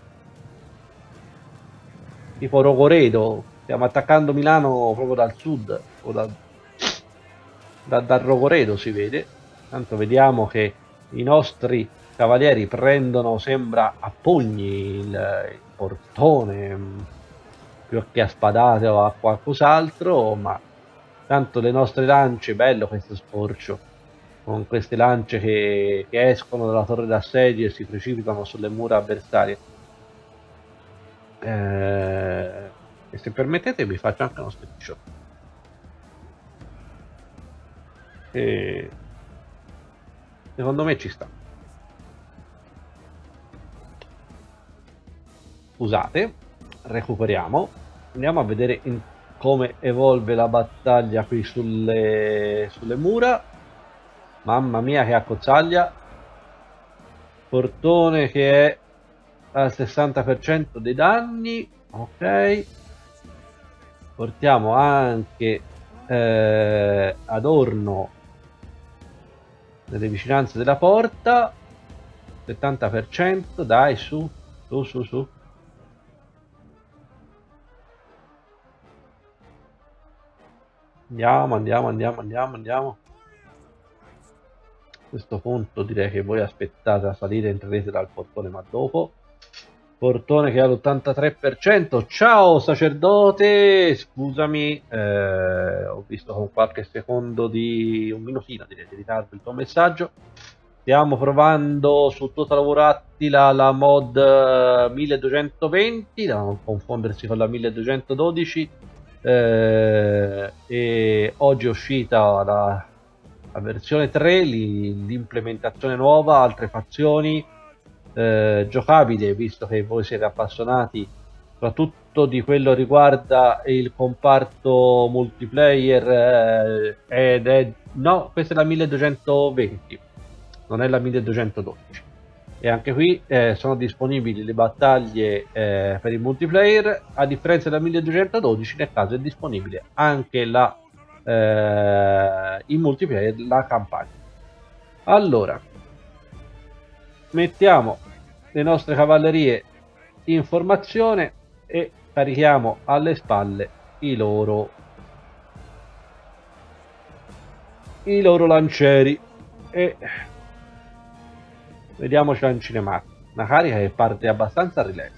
Speaker 1: tipo Rogoredo. Stiamo attaccando Milano proprio dal sud, o da, da, dal Rogoredo si vede. Tanto vediamo che i nostri cavalieri prendono, sembra a pugni, il, il portone, più che a spadate o a qualcos'altro, ma tanto le nostre lance, bello questo sporcio, con queste lance che, che escono dalla torre d'assedio e si precipitano sulle mura avversarie. Eh, e se permettete vi faccio anche uno screenshot. E secondo me ci sta. Scusate, recuperiamo, andiamo a vedere in come evolve la battaglia qui sulle, sulle mura. Mamma mia che accozzaglia. Portone che è al sessanta per cento dei danni. Ok, portiamo anche eh, Adorno nelle vicinanze della porta, settanta per cento, dai, su, su, su, su. Andiamo, andiamo, andiamo, andiamo, andiamo. A questo punto direi che voi aspettate a salire, entrerete dal portone, ma dopo. Portone che ha l'ottantatré per cento. Ciao sacerdote, scusami, eh, ho visto con qualche secondo di un minutino direi di ritardo il tuo messaggio. Stiamo provando su Total War Attila la mod milleduecentoventi, da non confondersi con la milleduecentododici, eh, e oggi è uscita la, la versione tre, l'implementazione nuova, altre fazioni, eh, giocabile, visto che voi siete appassionati soprattutto di quello che riguarda il comparto multiplayer, eh, ed è no, questa è la milleduecentoventi, non è la milleduecentododici, e anche qui eh, sono disponibili le battaglie eh, per il multiplayer. A differenza della milleduecentododici, nel caso è disponibile anche la eh, in multiplayer, la campagna. Allora, mettiamo le nostre cavallerie in formazione e carichiamo alle spalle i loro i loro lancieri e vediamoci in cinematica. Una carica che parte abbastanza a rilento.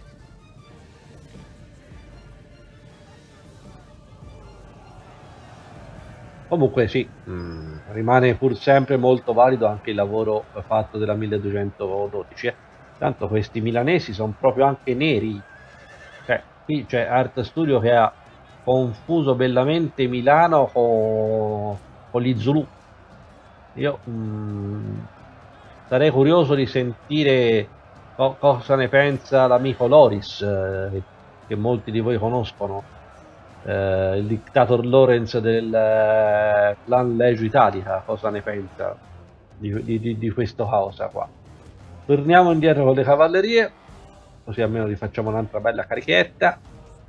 Speaker 1: Comunque sì, mh, rimane pur sempre molto valido anche il lavoro fatto della milleduecentododici. Eh. Tanto questi milanesi sono proprio anche neri. Cioè, qui c'è Art Studio che ha confuso bellamente Milano con, con gli Zulu. Io mh, sarei curioso di sentire co cosa ne pensa l'amico Loris, eh, che molti di voi conoscono. Uh, il dictator Lorenz del uh, clan Legio Italica, cosa ne pensa di, di, di questo causa qua. Torniamo indietro con le cavallerie, così almeno rifacciamo un'altra bella carichetta.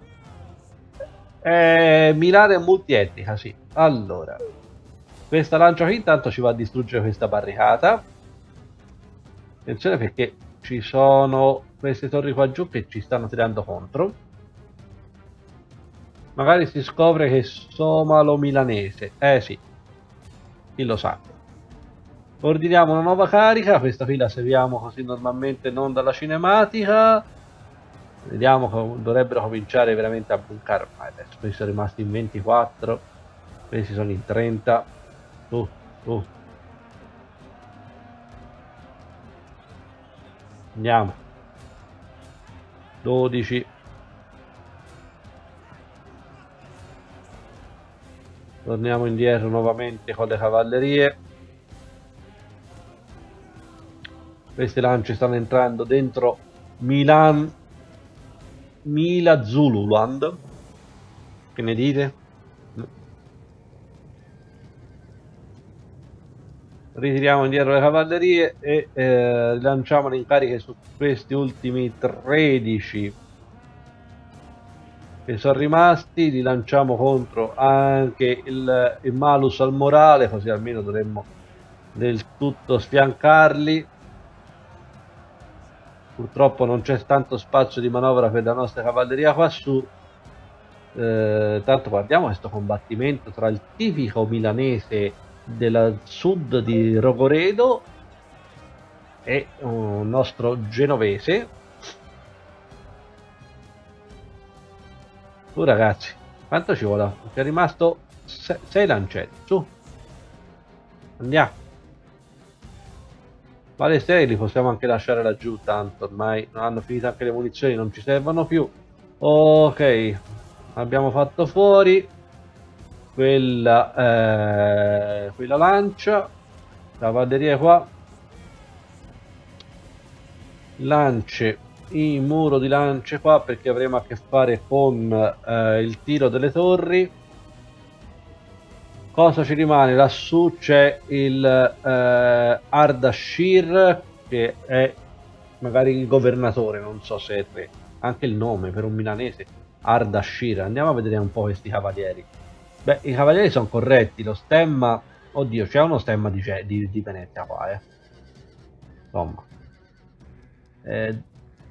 Speaker 1: eh, Milano è multietnica, sì. Allora, questa lancia qui intanto ci va a distruggere questa barricata. Attenzione perché ci sono queste torri qua giù che ci stanno tirando contro. Magari si scopre che è somalo-milanese. Eh sì, chi lo sa. Ordiniamo una nuova carica. Questa qui la seguiamo così normalmente, non dalla cinematica. Vediamo che dovrebbero cominciare veramente a buncare. Adesso questi sono rimasti in ventiquattro. Questi sono in trenta. Uh, uh. Andiamo. dodici. Torniamo indietro nuovamente con le cavallerie. Queste lance stanno entrando dentro Milan, Mila Zululand. Che ne dite? Ritiriamo indietro le cavallerie e eh, rilanciamo le incariche su questi ultimi tredici che sono rimasti. Li lanciamo contro anche il, il malus al morale, così almeno dovremmo del tutto sfiancarli. Purtroppo non c'è tanto spazio di manovra per la nostra cavalleria qua su. Eh, tanto guardiamo questo combattimento tra il tipico milanese del sud di Rogoredo e un nostro genovese. Tu ragazzi, quanto ci vuole? È rimasto sei lancetti, su. Andiamo. Ma le stelle li possiamo anche lasciare laggiù, tanto ormai non hanno finito anche le munizioni, non ci servono più. Ok, abbiamo fatto fuori quella, eh, quella lancia. Cavalleria qua. Lance. Il muro di lance qua, perché avremo a che fare con eh, il tiro delle torri. Cosa ci rimane? Lassù c'è il eh, Ardashir, che è magari il governatore, non so se è re, anche il nome per un milanese, Ardashir. Andiamo a vedere un po' questi cavalieri. Beh, i cavalieri sono corretti, lo stemma, oddio, c'è uno stemma di, di, di Venezia qua, eh. Insomma. Eh,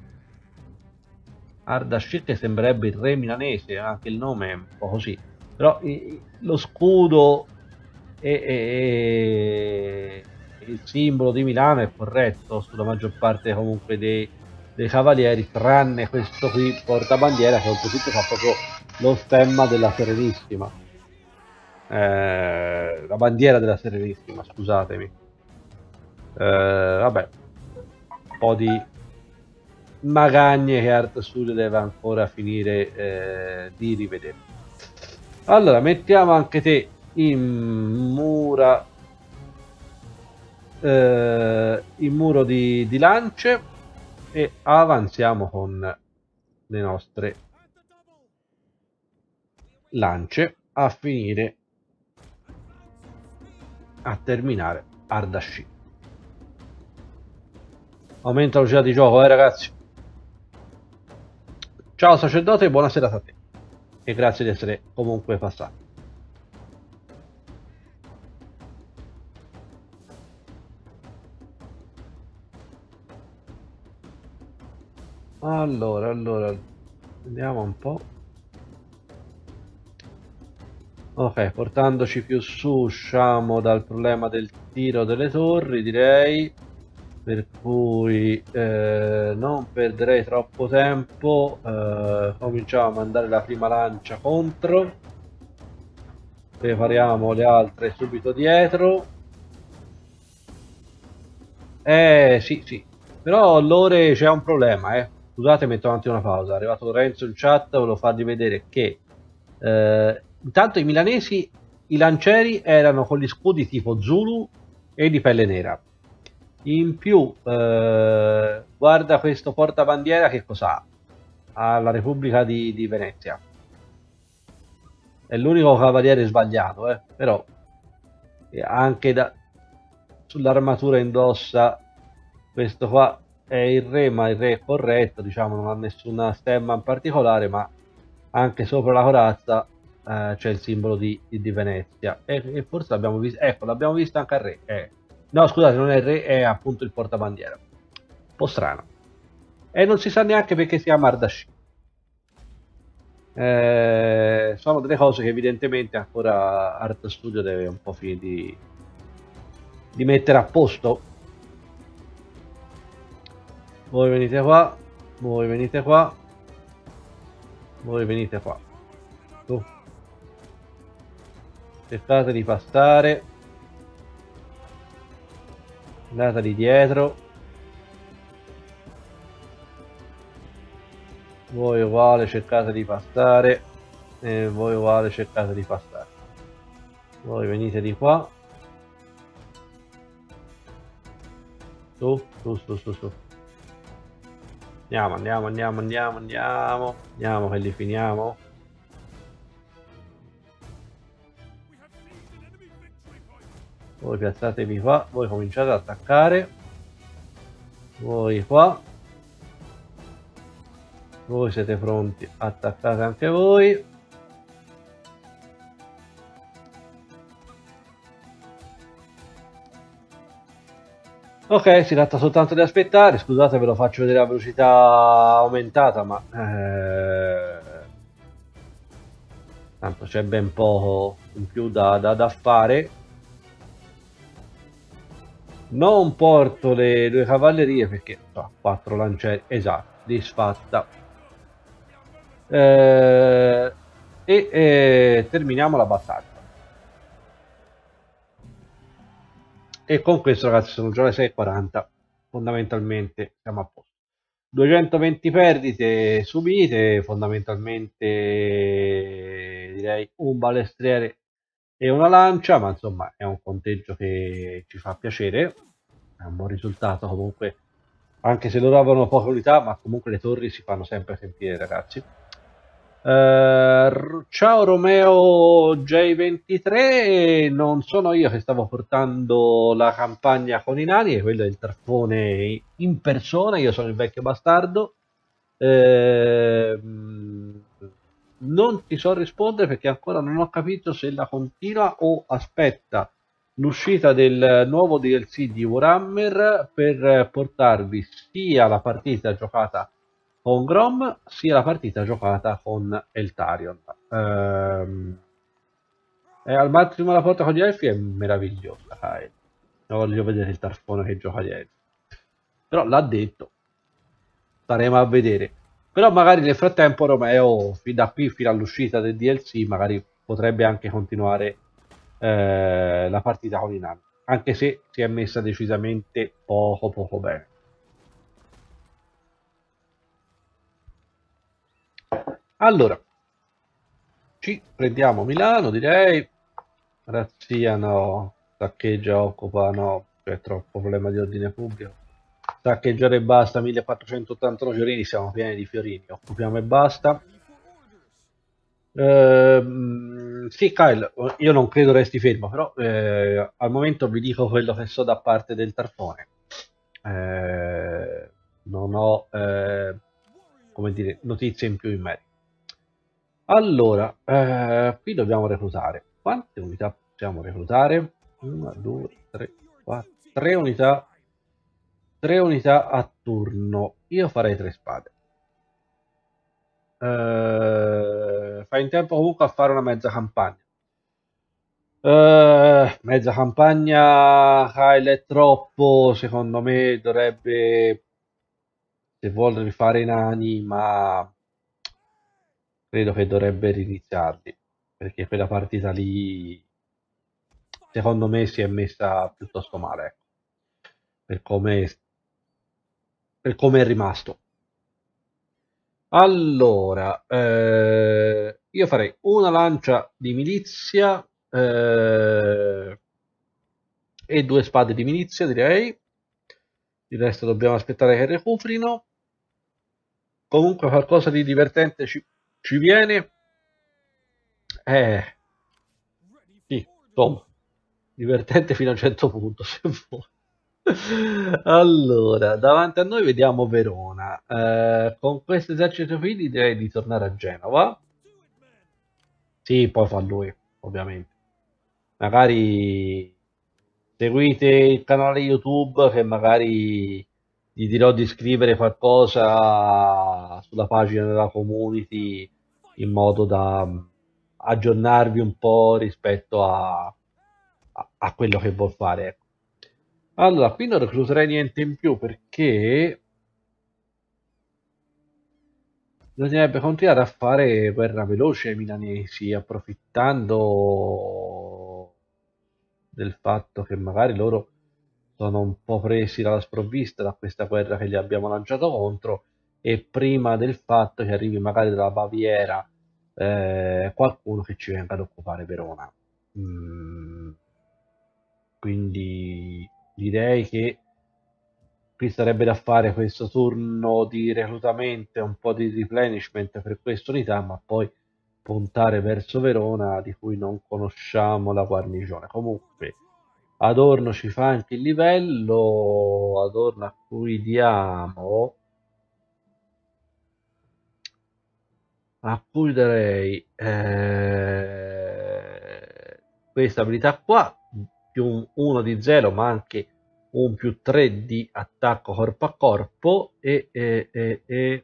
Speaker 1: Ardashir che sembrerebbe il re milanese, anche il nome è un po' così. Però i, lo scudo e, e, e il simbolo di Milano è corretto sulla maggior parte comunque dei, dei cavalieri, tranne questo qui portabandiera che oltretutto fa proprio lo stemma della Serenissima, eh, la bandiera della Serenissima, scusatemi. Eh, vabbè, un po' di magagne che Art Studio deve ancora finire eh, di rivedere. Allora, mettiamo anche te in mura, eh, in muro di, di lance e avanziamo con le nostre lance a finire, a terminare Ardashir. Aumenta la velocità di gioco, eh ragazzi. Ciao sacerdote e buona serata a te. E grazie di essere comunque passato. Allora, allora, vediamo un po'. Ok, portandoci più su, usciamo dal problema del tiro delle torri, direi. Per cui eh, non perderei troppo tempo. Eh, cominciamo a mandare la prima lancia contro. Prepariamo le altre subito dietro. Eh sì, sì. Però Lore c'è un problema, eh. Scusate, metto avanti una pausa. È arrivato Lorenzo in chat, volevo farvi vedere che eh, intanto i milanesi, i lancieri erano con gli scudi tipo Zulu e di pelle nera. In più, eh, guarda questo portabandiera che cos'ha? Ha la Repubblica di, di Venezia. È l'unico cavaliere sbagliato, eh. Però anche da, sull'armatura indossa questo qua è il re, ma il re è corretto, diciamo, non ha nessuna stemma in particolare, ma anche sopra la corazza eh, c'è il simbolo di, di, di Venezia. E, e forse l'abbiamo visto, ecco, l'abbiamo visto anche al re. Eh. No, scusate, non è il re, è appunto il portabandiera. Un po' strano. E non si sa neanche perché si chiama Ardashir. Eh, sono delle cose che evidentemente ancora Art Studio deve un po' finire di, di mettere a posto. Voi venite qua, voi venite qua, voi venite qua. Tu. Cercate di passare. Andate di dietro. Voi uguale cercate di passare. E voi uguale cercate di passare. Voi venite di qua. Su, su, su, su, su. Andiamo, andiamo, andiamo, andiamo, andiamo. Andiamo che li finiamo. Voi piazzatevi qua, voi cominciate ad attaccare. Voi qua. Voi siete pronti, attaccate anche voi. Ok, si tratta soltanto di aspettare. Scusate, ve lo faccio vedere a velocità aumentata, ma eh, tanto c'è ben poco in più da, da, da fare. Non porto le due cavallerie perché so, quattro lancieri, esatto, disfatta. Eh, e eh, terminiamo la battaglia. E con questo, ragazzi, sono già le sei e quaranta. Fondamentalmente siamo a posto. duecentoventi perdite subite, fondamentalmente direi un balestriere e una lancia, ma insomma è un conteggio che ci fa piacere, è un buon risultato comunque, anche se loro avevano poche unità, ma comunque le torri si fanno sempre sentire, ragazzi. Eh, Uh, ciao Romeo J ventitré, non sono io che stavo portando la campagna con i nani, quello è il Tarfone in persona, io sono il vecchio bastardo. Eh, non ti so rispondere perché ancora non ho capito se la continua o aspetta l'uscita del nuovo D L C di Warhammer per portarvi sia la partita giocata con Grom sia la partita giocata con Eltarion. Ehm, e al massimo la porta con gli elfi è meravigliosa, dai. Voglio vedere il Tarfone che gioca gli elfi. Però l'ha detto, staremo a vedere. Però magari nel frattempo Romeo, fin da qui fino all'uscita del D L C, magari potrebbe anche continuare eh, la partita con i nani, anche se si è messa decisamente poco poco bene. Allora, ci prendiamo Milano, direi. Razziano, saccheggia, occupa, no, c'è troppo problema di ordine pubblico. Saccheggiare e basta, millequattrocentottantuno fiorini, siamo pieni di fiorini, occupiamo e basta. Ehm, sì, Kyle, io non credo resti fermo, però eh, al momento vi dico quello che so da parte del Tarfone. Eh, non ho, eh, come dire, notizie in più in merito. Allora, eh, qui dobbiamo reclutare. Quante unità possiamo reclutare? una, due, tre, quattro, tre unità. tre unità a turno. Io farei tre spade. Eh, fai in tempo comunque a fare una mezza campagna. Eh, mezza campagna, Kyle, è troppo. Secondo me dovrebbe, se vuole rifare i nani, ma credo che dovrebbe riniziarli, perché quella partita lì secondo me si è messa piuttosto male, ecco, per come per come è rimasto. Allora, eh, io farei una lancia di milizia eh, e due spade di milizia, direi. Il resto dobbiamo aspettare che recuperino. Comunque qualcosa di divertente ci, ci viene. Eh, sì, insomma, divertente fino a un certo punto, se vuoi. Allora, davanti a noi vediamo Verona. Eh, con questo esercito quindi direi di tornare a Genova. Sì, poi fa lui, ovviamente. Magari seguite il canale YouTube che magari gli dirò di scrivere qualcosa sulla pagina della community in modo da mm, aggiornarvi un po' rispetto a, a- a quello che vuol fare. Ecco. Allora, qui non recluterei niente in più perché bisognerebbe continuare a fare guerra veloce ai milanesi, approfittando del fatto che magari loro sono un po' presi dalla sprovvista da questa guerra che gli abbiamo lanciato contro e prima del fatto che arrivi magari dalla Baviera eh, qualcuno che ci venga ad occupare Verona. Mm, quindi direi che qui sarebbe da fare questo turno di reclutamento e un po' di replenishment per questa unità, ma poi puntare verso Verona di cui non conosciamo la guarnigione. Comunque Adorno ci fa anche il livello, Adorno a cui diamo, a cui darei eh, questa abilità qua, più un uno di zero ma anche un più tre di attacco corpo a corpo e, e, e, e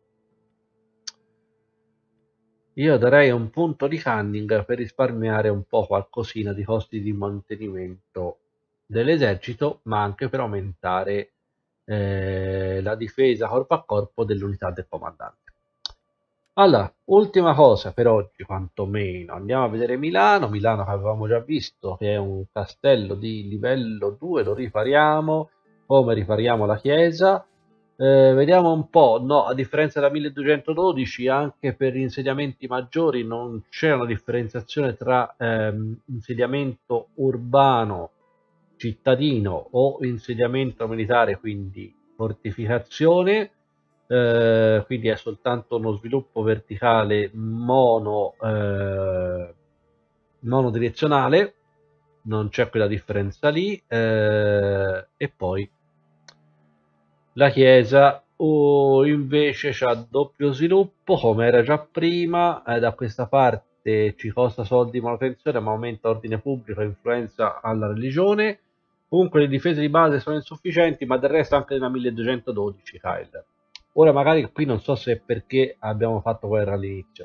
Speaker 1: io darei un punto di cunning per risparmiare un po' qualcosina di costi di mantenimento dell'esercito, ma anche per aumentare eh, la difesa corpo a corpo dell'unità del comandante. Allora, ultima cosa per oggi, quantomeno, andiamo a vedere Milano. Milano che avevamo già visto, che è un castello di livello due, lo ripariamo. Come ripariamo la chiesa? Eh, vediamo un po', no, a differenza della milleduecentododici, anche per gli insediamenti maggiori non c'è una differenziazione tra ehm, insediamento urbano, cittadino o insediamento militare, quindi fortificazione. eh, quindi è soltanto uno sviluppo verticale mono, eh, monodirezionale, non c'è quella differenza lì, eh, e poi la chiesa o invece c'ha doppio sviluppo come era già prima, eh, da questa parte ci costa soldi manutenzione ma aumenta ordine pubblico e influenza alla religione. Comunque le difese di base sono insufficienti, ma del resto anche nella milleduecentododici, Kyle. Ora magari qui non so se è perché abbiamo fatto guerra all'inizio.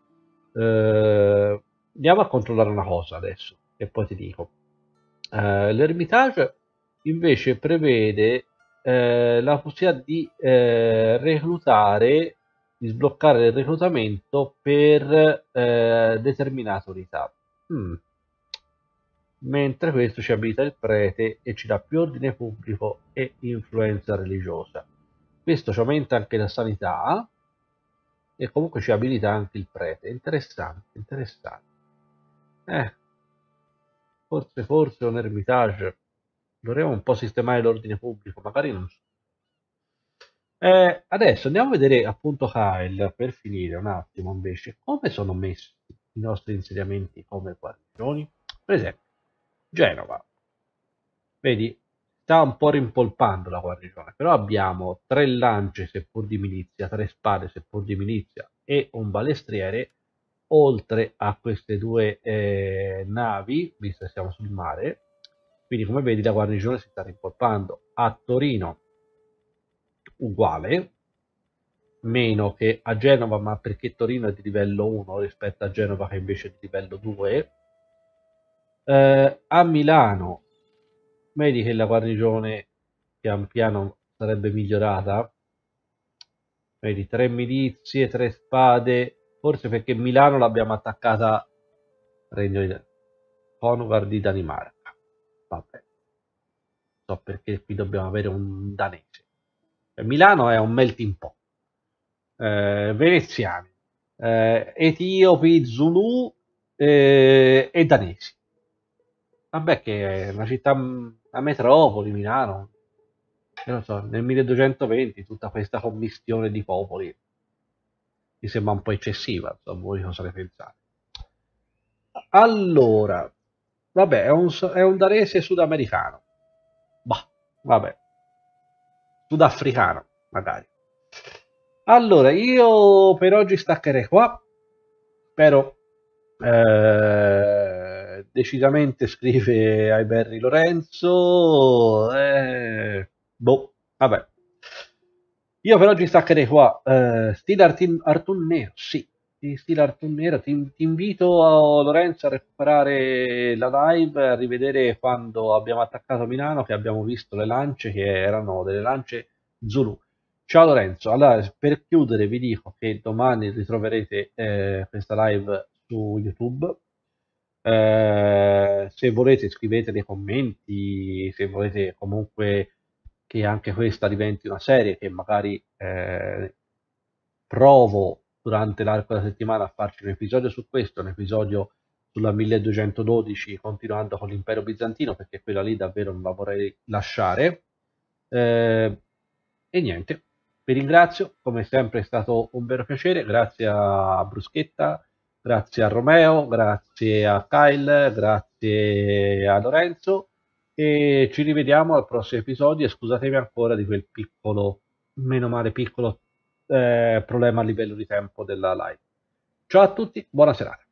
Speaker 1: Eh, andiamo a controllare una cosa adesso e poi ti dico. Eh, L'Ermitage invece prevede eh, la possibilità di eh, reclutare, di sbloccare il reclutamento per eh, determinate unità. Mm. Mentre questo ci abilita il prete e ci dà più ordine pubblico e influenza religiosa. Questo ci aumenta anche la sanità e comunque ci abilita anche il prete. Interessante, interessante. Eh, forse, forse un ermitage. Dovremmo un po' sistemare l'ordine pubblico, magari non so. Eh, adesso andiamo a vedere appunto Kyle, per finire un attimo invece, come sono messi i nostri insediamenti come guarnigioni. Per esempio, Genova, vedi, sta un po' rimpolpando la guarnigione, però abbiamo tre lance seppur di milizia, tre spade seppur di milizia e un balestriere, oltre a queste due eh, navi, visto che siamo sul mare. Quindi come vedi la guarnigione si sta rimpolpando. A Torino uguale, meno che a Genova, ma perché Torino è di livello uno rispetto a Genova che invece è di livello due. Eh, a Milano vedi che la guarnigione pian piano sarebbe migliorata. Vedi, tre milizie, tre spade, forse perché Milano l'abbiamo attaccata Regno di Congar di Danimarca. Vabbè, so perché qui dobbiamo avere un danese. Milano è un melting pot. Eh, veneziani, eh, etiopi, Zulu eh, e danesi. Vabbè, che è una città, una metropoli, Milano. Io non so, nel milleduecentoventi tutta questa commistione di popoli mi sembra un po' eccessiva, insomma, voi cosa ne pensate? Allora, vabbè, è un, è un danese sudamericano. Bah, vabbè, sudafricano, magari. Allora, io per oggi staccherei qua. Spero eh, decisamente, scrive Aiberri Lorenzo. Eh, boh, vabbè. Io per oggi staccherei qua. Eh, stile Artin, Artun Nero, sì. Stile Artun Nero. Ti, ti invito, a, Lorenzo, a recuperare la live, a rivedere quando abbiamo attaccato Milano, che abbiamo visto le lance, che erano delle lance Zulu. Ciao Lorenzo, allora per chiudere vi dico che domani ritroverete eh, questa live su YouTube. Eh, se volete scrivete nei commenti, se volete comunque che anche questa diventi una serie, che magari eh, provo durante l'arco della settimana a farci un episodio su questo, un episodio sulla milleduecentododici continuando con l'impero bizantino, perché quella lì davvero non la vorrei lasciare. Eh, e niente, vi ringrazio, come sempre è stato un vero piacere, grazie a Bruschetta, grazie a Romeo, grazie a Kyle, grazie a Lorenzo e ci rivediamo al prossimo episodio e scusatemi ancora di quel piccolo, meno male piccolo eh, problema a livello di tempo della live. Ciao a tutti, buona serata.